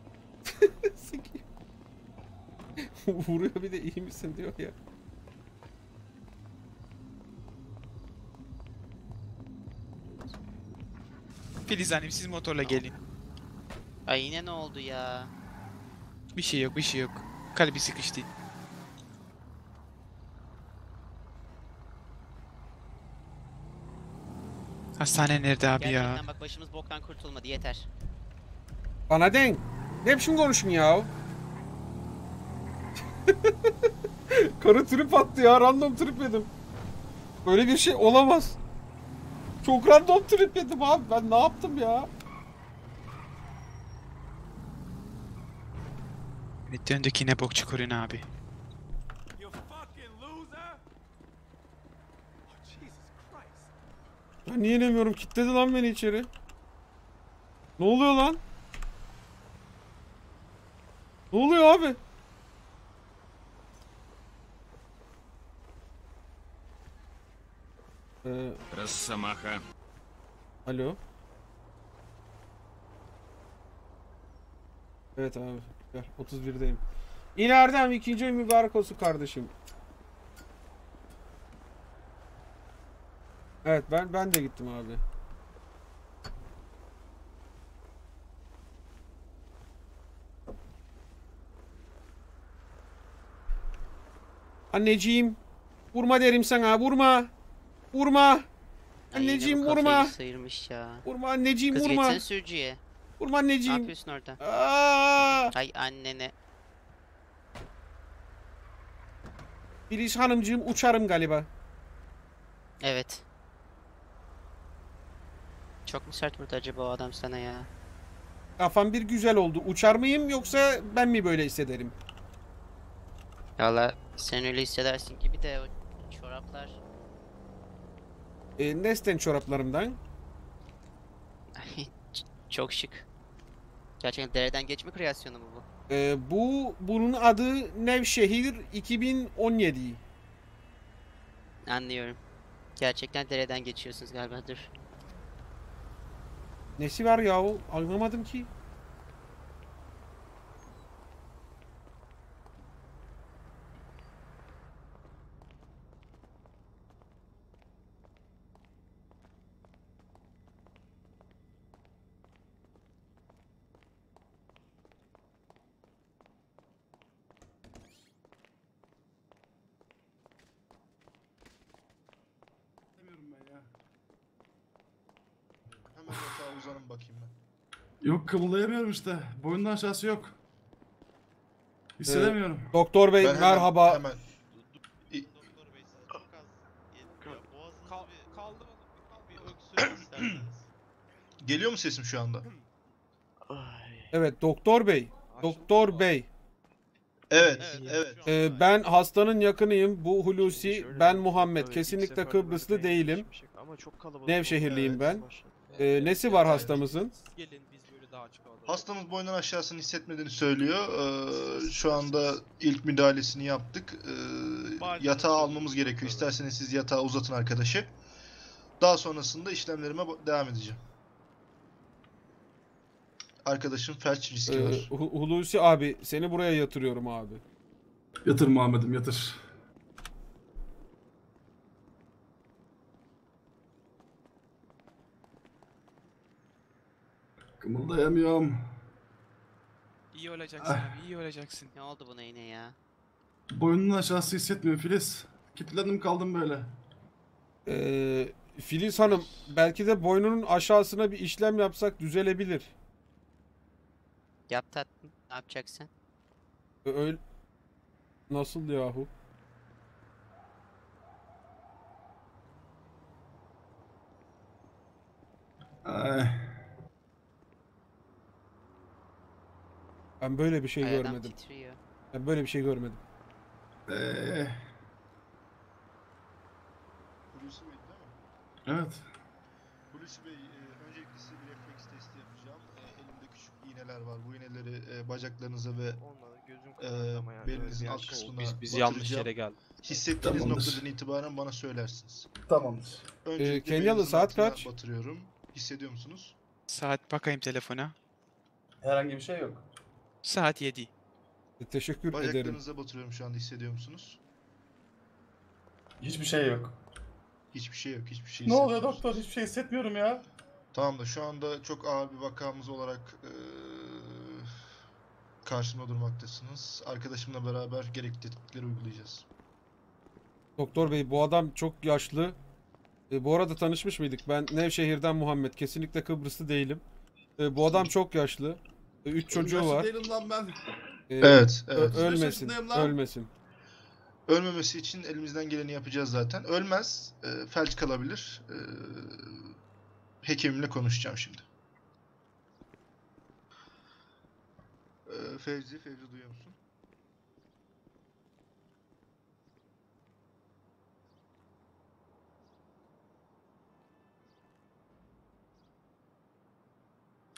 Vuruyor bir de iyi misin diyor ya. Filiz Hanım siz motorla gelin. Ay yine ne oldu ya? Bir şey yok. Kalbi sıkıştı. Hastane nerede abi ya? Gerçekten bak başımız boktan kurtulmadı yeter. Bana denk. Ne biçim konuşun ya? Karı trip attı ya. Random trip yedim. Böyle bir şey olamaz. Çok random trip yedim abi. Ben ne yaptım ya? Döndük yine bok çukurun abi. Ben niye inemiyorum? Kilitledi lan beni içeri. Ne oluyor lan? Ne oluyor abi? Росомаха. Alo. Evet abi. Gel 31'deyim. İleriden ikinci ay mübarek olsun kardeşim. Evet ben de gittim abi. Anneciğim. Vurma derim sana, vurma. Vurma. Ay, yine Anneciğim bu kafayı vurma. sıyırmış ya. Vurma anneciğim Kız vurma. geçsene sürücüye. Vurma Ne anneciğim. yapıyorsun orada? Aa! Ay annene. Filiz hanımcığım uçarım galiba. Evet. Çok mu sert vurdu acaba o adam sana ya? Kafam bir güzel oldu. Uçar mıyım yoksa ben mi böyle hissederim? Valla sen öyle hissedersin gibi de o çoraplar. Nesten çoraplarımdan. Çok şık. Gerçekten dereden geçme kreasyonu mu bu? Bunun adı Nevşehir 2017. Anlıyorum. Gerçekten dereden geçiyorsunuz galiba, dur. Nesi var yahu? Anlamadım ki. Demiyorum ben ya. Hemen yatağa uzanın bakayım ben. Yok kımıldayamıyorum işte. Boyundan aşağısı yok. Hissedemiyorum. Doktor bey Ben hemen- merhaba. Hemen. İ- Doktor bey siz çok az yetmiyor. Boğazınızı bir öksürün isterseniz. Geliyor mu sesim şu anda? Evet doktor bey. Doktor bey. Evet, evet. şu anda Ben hastanın yakınıyım. Bu Hulusi. Ben Muhammed. Kesinlikle Kıbrıslı değilim. Ama çok kalabalık. Nevşehirliyim ben. Evet. Nesi var hastamızın? gelin biz böyle daha açık alalım. Hastamız boyundan aşağısını hissetmediğini söylüyor. Şu anda ilk müdahalesini yaptık. Yatağa almamız gerekiyor. İsterseniz siz yatağa uzatın arkadaşı. Daha sonrasında işlemlerime devam edeceğim. Arkadaşın felç riski var. Hulusi abi seni buraya yatırıyorum abi. Yatır Muhammed'im yatır. Kımıldayamıyorum. İyi olacaksın abi, iyi olacaksın. Ne oldu buna yine ya? Boyunun aşağısı hissetmiyorum Filiz. Kilitlendim kaldım böyle. Filiz Hanım belki de boynunun aşağısına bir işlem yapsak düzelebilir. Yap tatlım. Ne yapacaksın? Öyle nasıl yahu? Ay. Ben böyle bir şey Ay, adam görmedim. titriyor. Ben böyle bir şey görmedim. Ee, Hulusi Bey değil mi? evet. Hulusi Bey, öncelikle size bir refleks testi yapacağım. Elimde küçük iğneler var. Bu iğneleri bacaklarınıza ve Onunla gözüm karardı ama yani. belinizin öyle bir alt şey oldu. kısmına Biz yanlış batıracağım. yere geldik. Hissettiğiniz Tamamdır. noktadan itibaren bana söylersiniz. Tamamdır. Öncelikle Kenyalı, belinizin saat altına kaç? batırıyorum. Hissediyor musunuz? Saat bakayım telefona. Herhangi bir şey yok. Saat 7. Teşekkür ederim. Bacaklarınıza batırıyorum şu anda, hissediyor musunuz? Hiçbir şey yok. Hiçbir şey yok, hiçbir şey Ne oluyor hissetmiyorsunuz. doktor? Hiçbir şey hissetmiyorum ya. Tamam da şu anda çok ağır bir vakamız olarak karşımda durmaktasınız. Arkadaşımla beraber gerekli tetkikleri uygulayacağız. Doktor bey bu adam çok yaşlı. Bu arada tanışmış mıydık? Ben Nevşehir'den Muhammed. Kesinlikle Kıbrıslı değilim. Bu adam çok yaşlı. 3 çocuğu var. Değilim lan ben. Evet, evet. Ölmesin. yaşındayım lan. Ölmesin. Ölmemesi için elimizden geleni yapacağız zaten. Ölmez, felç kalabilir. Hekimimle konuşacağım şimdi. Fevzi duyuyor musun?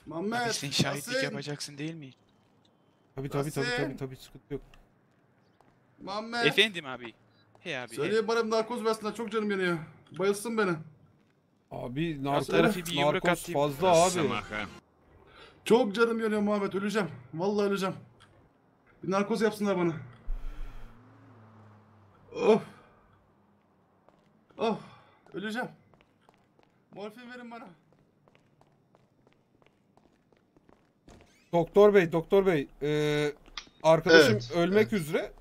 Muhammed. Abi sen şahitlik Yasin. yapacaksın değil mi? Tabii Yasin. sıkıntı yok. Muhammed. Efendim abi. Hey abi. Söyleye bana narkoz versinler, çok canım yanıyor. Bayılsın beni. Abi tarafı bir yumruk narkoz atayım. fazla abi. Росомаха. Çok canım yanıyor Muhammed, öleceğim. Vallahi öleceğim. Bir narkoz yapsınlar bana. Of. Of. Öleceğim. Morfin verin bana. Doktor bey, arkadaşım Evet, ölmek üzere.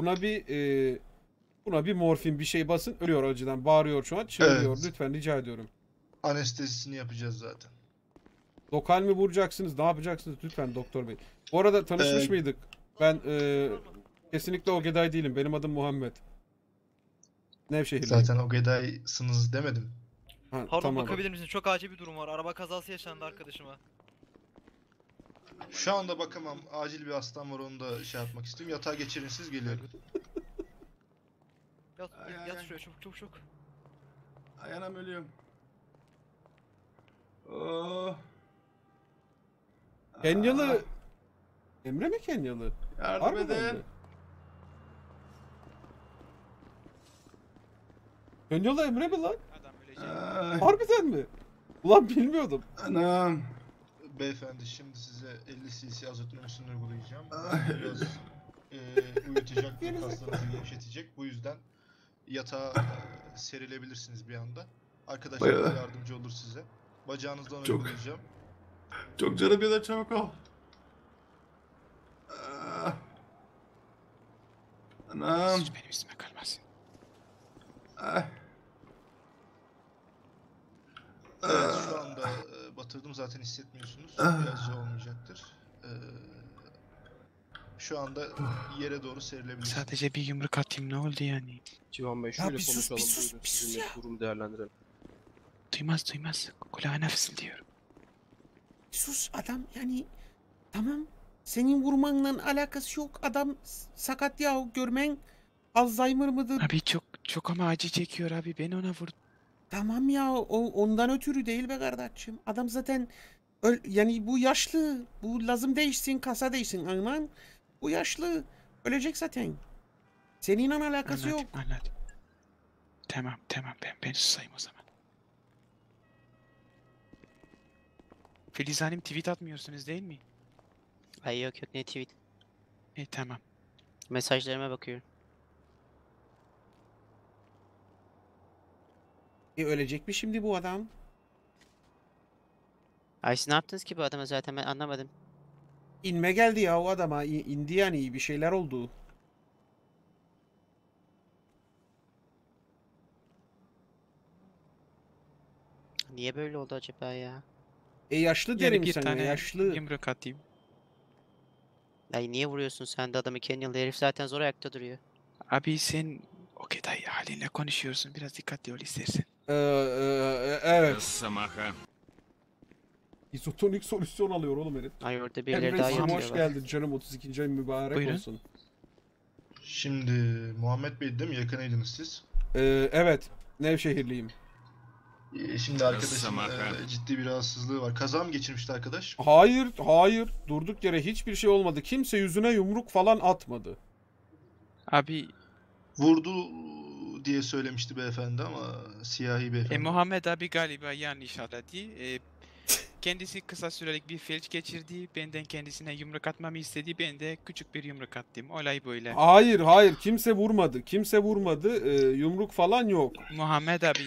Buna bir morfin bir şey basın. Ölüyor acıdan. Bağırıyor şu an. Çığırıyor. Evet. Lütfen rica ediyorum. Anestezisini yapacağız zaten. Lokal mi vuracaksınız? Ne yapacaksınız? Lütfen doktor bey. Bu arada tanışmış mıydık? Ben kesinlikle Ogeday değilim. Benim adım Muhammed. Nevşehirliyim. Zaten Ogeday'sınız demedim. Ha, Pardon, tamam. bakabilir misin? Çok acil bir durum var. Araba kazası yaşandı arkadaşıma. Şu anda bakamam. Acil bir hastam var, onu da şey yapmak istiyorum. Yatağa geçirin, siz geliyorum. Yat, Ay, yat ay. şuraya çok. Ay anam, ölüyorum. Oh. Kenyalı. Emre mi Kenyalı? Yardım Harbiden edin. mi? Kenyalı Emre mi lan? Adam ölecek. Ay, Harbiden mi? Ulan bilmiyordum. anam. Beyefendi, şimdi size 50 cc azotinosin uygulayacağım. Ay. Biraz uyutacak ve kaslarınızı gevşetecek. Bu yüzden yatağa serilebilirsiniz bir anda. Arkadaşlar da yardımcı olur size. Bacağınızdan Çok. uygulayacağım. Çok canım yanıyor, çabuk ol. Ah. Anam. Suç benim üstüme kalmasın. Ay. Evet, şu anda batırdım, zaten hissetmiyorsunuz. Biraz zor olmayacaktır. Şu anda yere doğru serilebilirsiniz. Sadece bir yumruk atayım, ne oldu yani? Civan Bey Ya şöyle bir sus, konuşalım. bir sus, Buyurun, bir sus sizinle ya. durumu değerlendirelim. Duymaz. Kulağına fısıldıyorum. Sus adam, yani tamam, senin vurmanla alakası yok. Adam sakat ya, görmen Alzheimer mıdır? Abi çok ama acı çekiyor abi, ben ona vurdum. Tamam ya, ondan ötürü değil be kardeşim. Adam zaten yani bu yaşlı. Bu lazım değişsin, kasa değişsin, aman. Bu yaşlı. Ölecek zaten. Seninle alakası yok. Anladım. Tamam ben susayım o zaman. Filiz Hanım, tweet atmıyorsunuz değil mi? Ay yok ne tweet. Tamam. Mesajlarıma bakıyorum. Ölecek mi şimdi bu adam? Ay siz ne yaptınız ki bu adama, zaten ben anlamadım. İnme geldi ya o adama. İndi yani, bir şeyler oldu. Niye böyle oldu acaba ya? Yaşlı Yani derim bir sana, tane yaşlı. yumruk atayım. Ay niye vuruyorsun sen de adamı, Kenyalı herif zaten zor ayakta duruyor. Abi sen o kadar halinle konuşuyorsun, biraz dikkatli ol istersen. Evet. Росомаха. İzotonik solüsyon alıyor oğlum herif. Ay orada birileri daha Emre'cim yatıyor hoş bak. geldin canım, 32. ay mübarek Buyurun. olsun. Şimdi Muhammed Bey değil mi? Yakınıydınız siz. Evet, Nevşehirliyim. Şimdi arkadaşım Rosomaka. ciddi bir rahatsızlığı var. Kaza mı geçirmişti arkadaş? Hayır. Durduk yere hiçbir şey olmadı. Kimse yüzüne yumruk falan atmadı. Abi Vurdu diye söylemişti beyefendi ama siyahi beyefendi. Muhammed abi galiba yanlış aradı. Kendisi kısa sürelik bir felç geçirdi. Benden kendisine yumruk atmamı istedi. Ben de küçük bir yumruk attım. Olay böyle. Hayır. Kimse vurmadı. Yumruk falan yok. Muhammed abi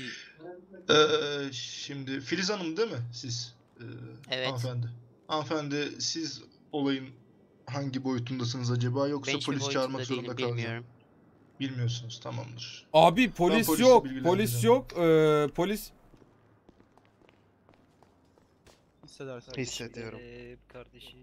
Şimdi Filiz Hanım değil mi siz? Evet. Hanımefendi. Hanımefendi, siz olayın hangi boyutundasınız acaba, yoksa Ben hiçbir polis boyutunda çağırmak zorunda değilim, kalacağım? bilmiyorum. Bilmiyorsunuz, tamamdır. Abi polis polisi yok. bilgilendireceğim. Polis yok. Polis Hissediyorum. Kardeşim.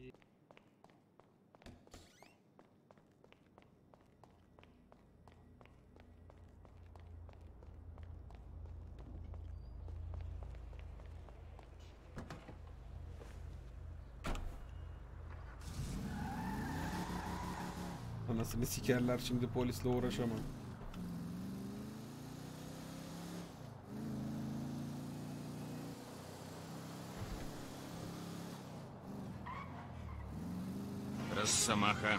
anasını sikerler, şimdi polisle uğraşamam. Росомаха.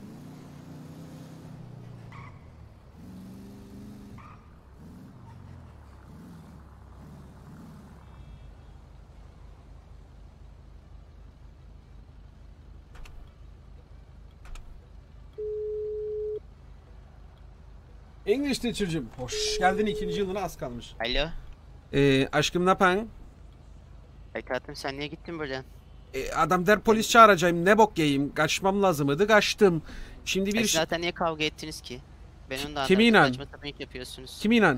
English teacher'cım. Hoş geldin, 2. yılına az kalmış. Alo. Aşkım ne yapan? Hayatım sen niye gittin buradan? Adam der polis çağıracağım, ne bok yiyeyim. Kaçmam lazımdı, kaçtım. Şimdi bir Zaten niye kavga ettiniz ki? Ben onu da Kiminle? anladım. Saçma sapan iş yapıyorsunuz. Kiminle?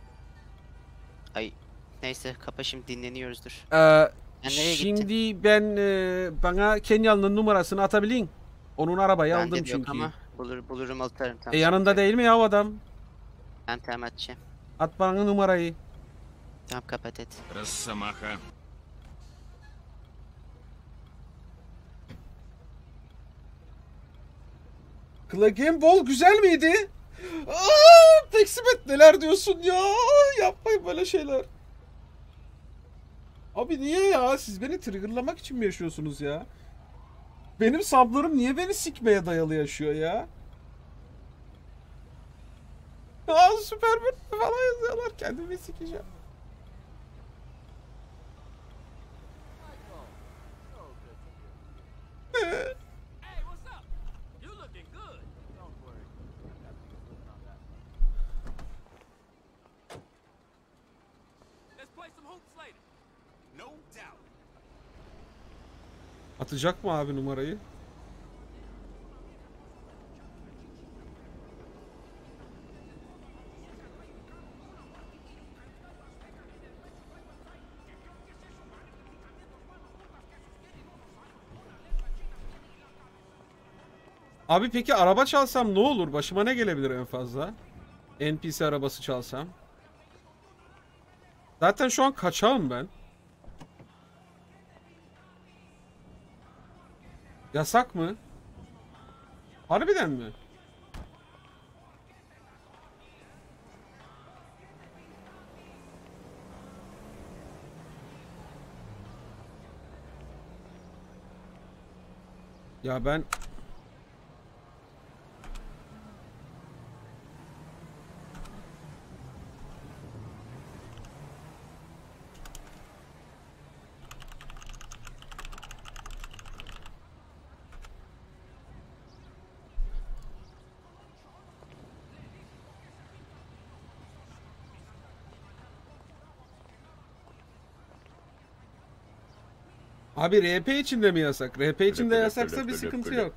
Ay neyse kapa şimdi dinleniyoruzdur. Ee, nereye şimdi ben bana Kenyalı'nın numarasını atabilin. Onun arabayı Ben de aldım yok çünkü. ama bulurum atarım. Tamam, Yanında değil mi ya o adam? Tamam atacağım. At bana numarayı. Tamam kapat et. Росомаха. Klagen Ball güzel miydi? Aa, Peksimet neler diyorsun ya? Yapmayın böyle şeyler. Abi niye ya? Siz beni triggerlamak için mi yaşıyorsunuz ya? Benim sablarım niye beni sikmeye dayalı yaşıyor ya? Aa, Superman falan yazıyorlar. Kendimi sikeceğim. Atacak mı abi numarayı? Abi peki araba çalsam ne olur? Başıma ne gelebilir en fazla? NPC arabası çalsam. Zaten şu an kaçağım ben. Yasak mı? Harbiden mi? Ya ben... Abi RP içinde mi yasak? RP içinde yasaksa bir sıkıntı yok.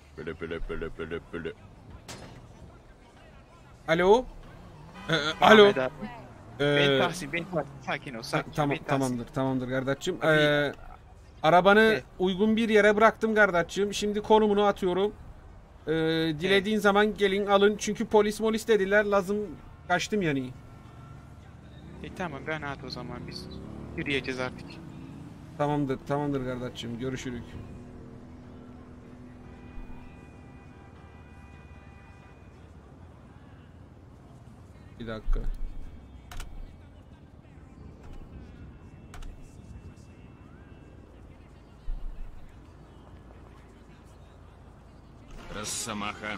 Alo? Alo? Ben Tahsin, sakin ol, sakin. Tamam, Ben Tahsin. tamamdır kardeşim. Arabanı uygun bir yere bıraktım kardeşim. Şimdi konumunu atıyorum. Dilediğin zaman gelin alın. Çünkü polis dediler. Lazım, kaçtım yani. Tamam ben at o zaman biz yürüyeceğiz artık. Tamamdır kardeşim. Görüşürük. Bir dakika. Росомаха.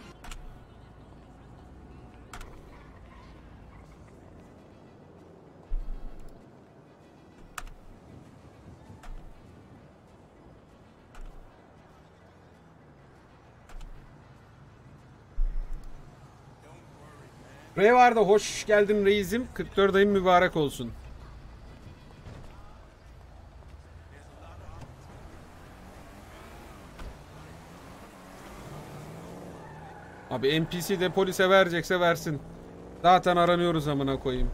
Revarda hoş geldin reisim. 44 ayın mübarek olsun. Abi NPC de polise verecekse versin. Zaten aranıyoruz amına koyayım.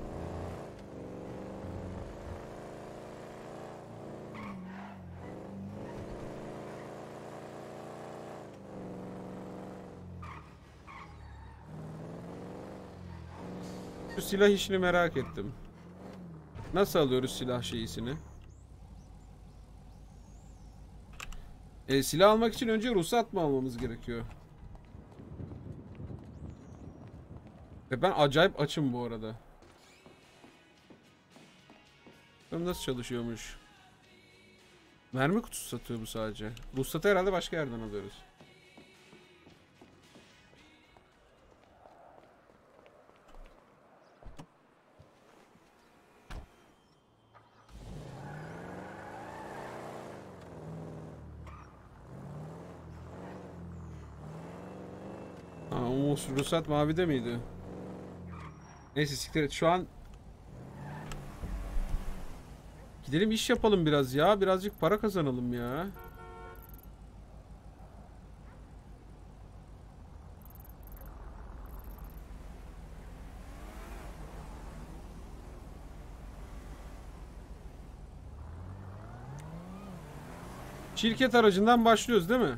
Şu silah işini merak ettim. Nasıl alıyoruz silah şeyisini? Silah almak için önce ruhsat mı almamız gerekiyor? Ve ben acayip açım bu arada. Nasıl çalışıyormuş? Mermi kutusu satıyor bu sadece. Ruhsatı herhalde başka yerden alıyoruz. o ruhsat mavide miydi? Neyse siktir et. Şu an gidelim iş yapalım biraz ya. Birazcık para kazanalım ya. Şirket aracından başlıyoruz değil mi?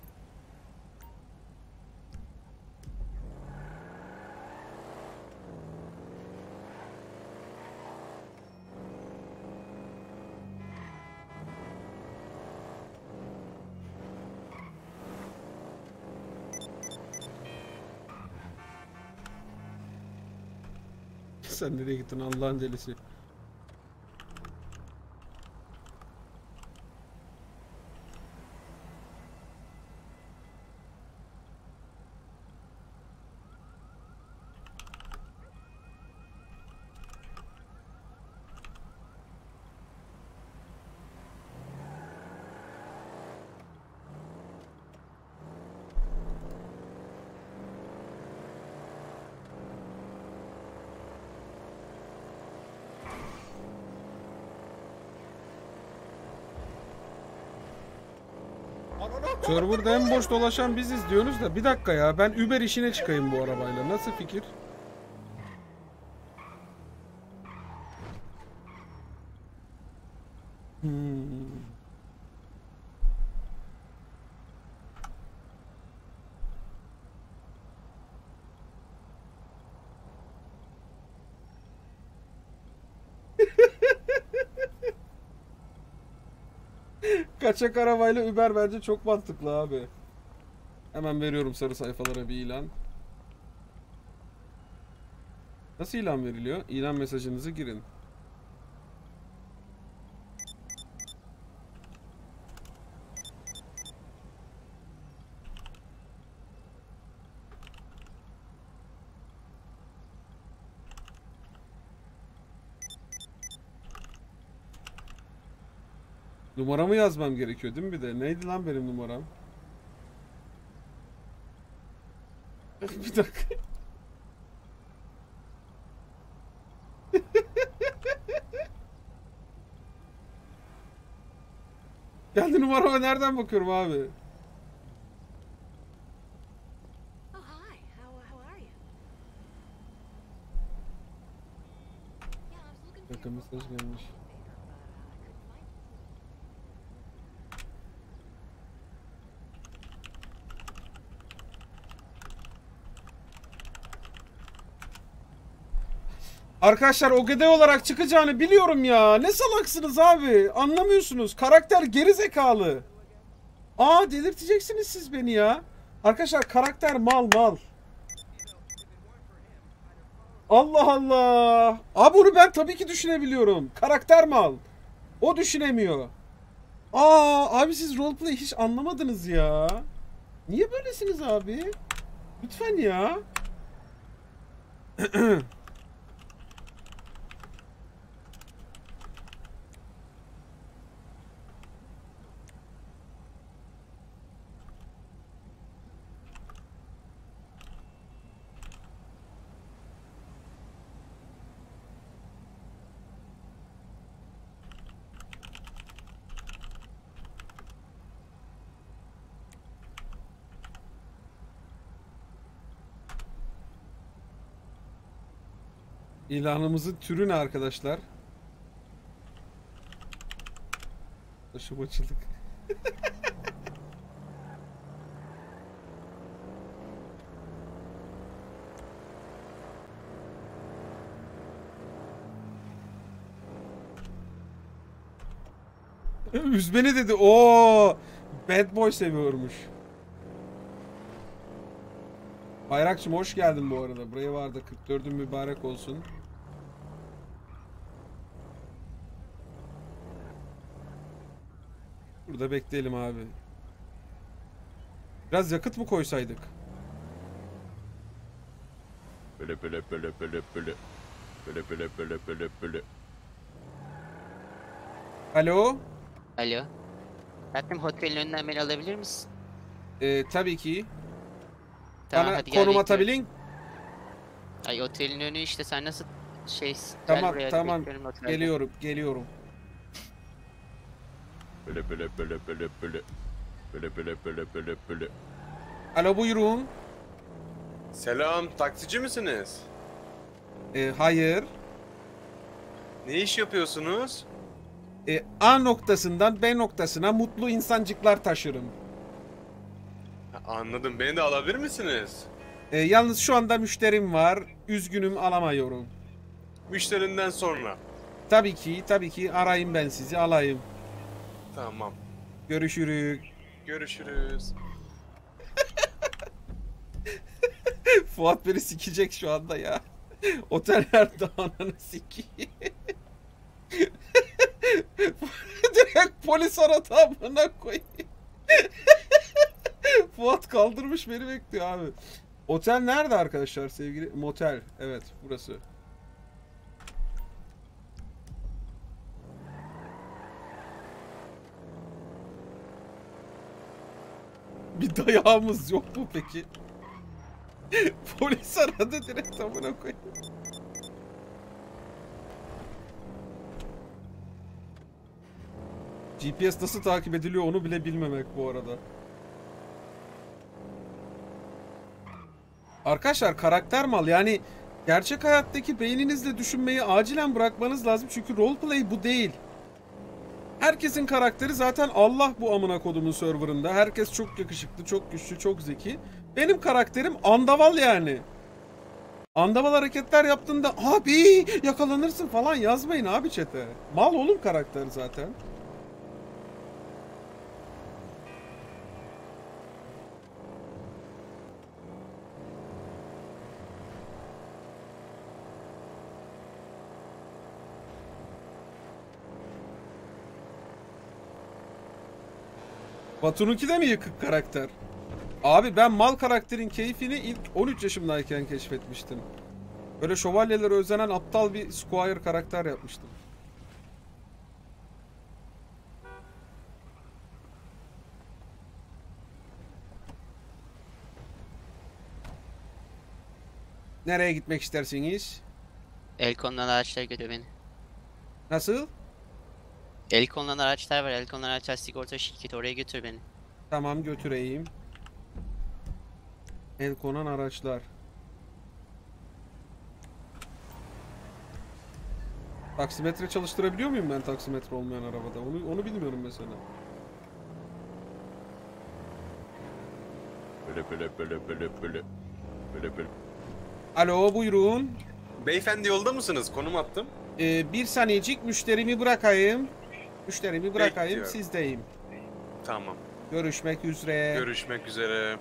Sen nereye gittin Allah'ın delisi? Server'da en boş dolaşan biziz diyorsunuz da bir dakika ya, ben Uber işine çıkayım bu arabayla. Nasıl fikir? Kaçak arabayla Uber bence çok mantıklı abi. Hemen veriyorum sarı sayfalara bir ilan. Nasıl ilan veriliyor? İlan mesajınızı girin. Numaramı yazmam gerekiyor değil mi bir de? Neydi lan benim numaram? Bir dakika. Kendi numarama nereden bakıyorum abi? Bir dakika, mesaj gelmiş. Arkadaşlar OGD olarak çıkacağını biliyorum ya. Ne salaksınız abi. Anlamıyorsunuz. Karakter geri zekalı. Aa, delirteceksiniz siz beni ya. Arkadaşlar karakter mal. Allah Allah. Abi bunu ben tabii ki düşünebiliyorum. Karakter mal. O düşünemiyor. Abi siz roleplay hiç anlamadınız ya. Niye böylesiniz abi? Lütfen ya. İlanımızın türü ne arkadaşlar? Taşımacılık. Üzbeni dedi. Oo, bad boy seviyormuş. Bayrakçım hoş geldin bu arada. Buraya vardı. 44'ün mübarek olsun. Burada bekleyelim abi. Biraz yakıt mı koysaydık? Alo? Alo. Tatlım, otelin önünden beni alabilir misin? Tabii ki. Tamam Bana hadi gel konum bekliyorum. atabilin. Ay otelin önü işte sen nasıl gel Tamam buraya, hadi tamam. bekliyorum otelde. Geliyorum. Böyle. Alo buyurun. Selam, taksici misiniz? Hayır. Ne iş yapıyorsunuz? A noktasından B noktasına mutlu insancıklar taşırım. Anladım, beni de alabilir misiniz? Yalnız şu anda müşterim var. Üzgünüm alamıyorum. Müşterinden sonra. Tabii ki arayayım ben sizi alayım. Tamam. Görüşürüz. Görüşürüz. Fuat beni sikecek şu anda ya. Otel nerede ananı sikeyim. Direkt polis aradı amına koyayım. Fuat kaldırmış beni bekliyor abi. Otel nerede arkadaşlar sevgili? Motel. Evet burası. Bir dayağımız yok mu peki? Polis aradı direkt amına koyayım. GPS nasıl takip ediliyor onu bile bilmemek bu arada. Arkadaşlar karakter mal yani gerçek hayattaki beyninizle düşünmeyi acilen bırakmanız lazım çünkü roleplay bu değil. Herkesin karakteri zaten Allah bu amına kodumun serverında. Herkes çok yakışıklı, çok güçlü, çok zeki. Benim karakterim andaval yani. Andaval hareketler yaptığında abi yakalanırsın falan yazmayın abi chat'e. Mal oğlum karakter zaten. Batu'nunki de mi yıkık karakter? Abi ben mal karakterin keyfini ilk 13 yaşımdayken keşfetmiştim. Böyle şövalyelere özenen aptal bir squire karakter yapmıştım. Nereye gitmek istersiniz? El konulan araçlar götür beni. Nasıl? El konulan araçlar var. El konulan araçlar sigorta şirketi, oraya götür beni. Tamam götüreyim. El konan araçlar. Taksimetre çalıştırabiliyor muyum ben taksimetre olmayan arabada? Onu bilmiyorum mesela. Böyle. Alo buyurun. Beyefendi yolda mısınız? Konum attım. Bir saniyecik müşterimi bırakayım. Bekliyorum. Sizdeyim. Tamam. Görüşmek üzere. Görüşmek üzere.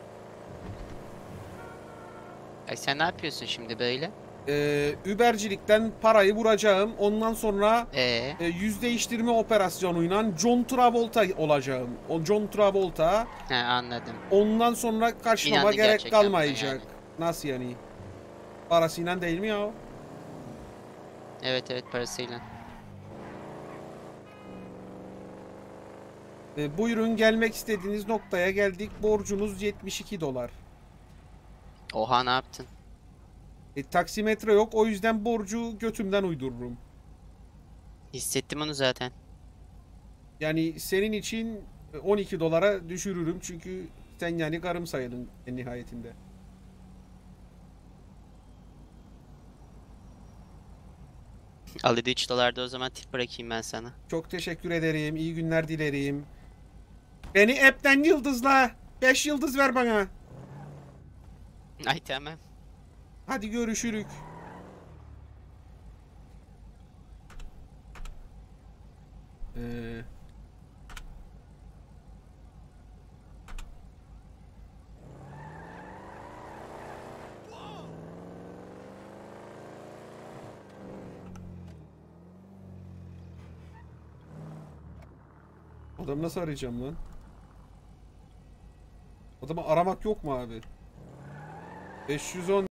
Ay sen ne yapıyorsun şimdi böyle? Ubercilikten parayı vuracağım. Ondan sonra Ee, yüz değiştirme operasyonuyla John Travolta olacağım. O John Travolta. he anladım. Ondan sonra kaçmama İnandı gerek gerçekten buna kalmayacak. yani. Nasıl yani? Parasıyla değil mi ya? Evet parasıyla. Buyurun gelmek istediğiniz noktaya geldik. Borcunuz 72 dolar. Oha ne yaptın? Taksimetre yok o yüzden borcu götümden uydururum. Hissettim onu zaten. Yani senin için 12 dolara düşürürüm çünkü sen yani karım sayılın en nihayetinde. Al hadi 3 dolar da o zaman tip bırakayım ben sana. Çok teşekkür ederim. İyi günler dilerim. Beni app'ten yıldızla. 5 yıldız ver bana. Ay tamam. Hadi görüşürük. Adamı nasıl arayacağım lan? Adamı aramak yok mu abi? 510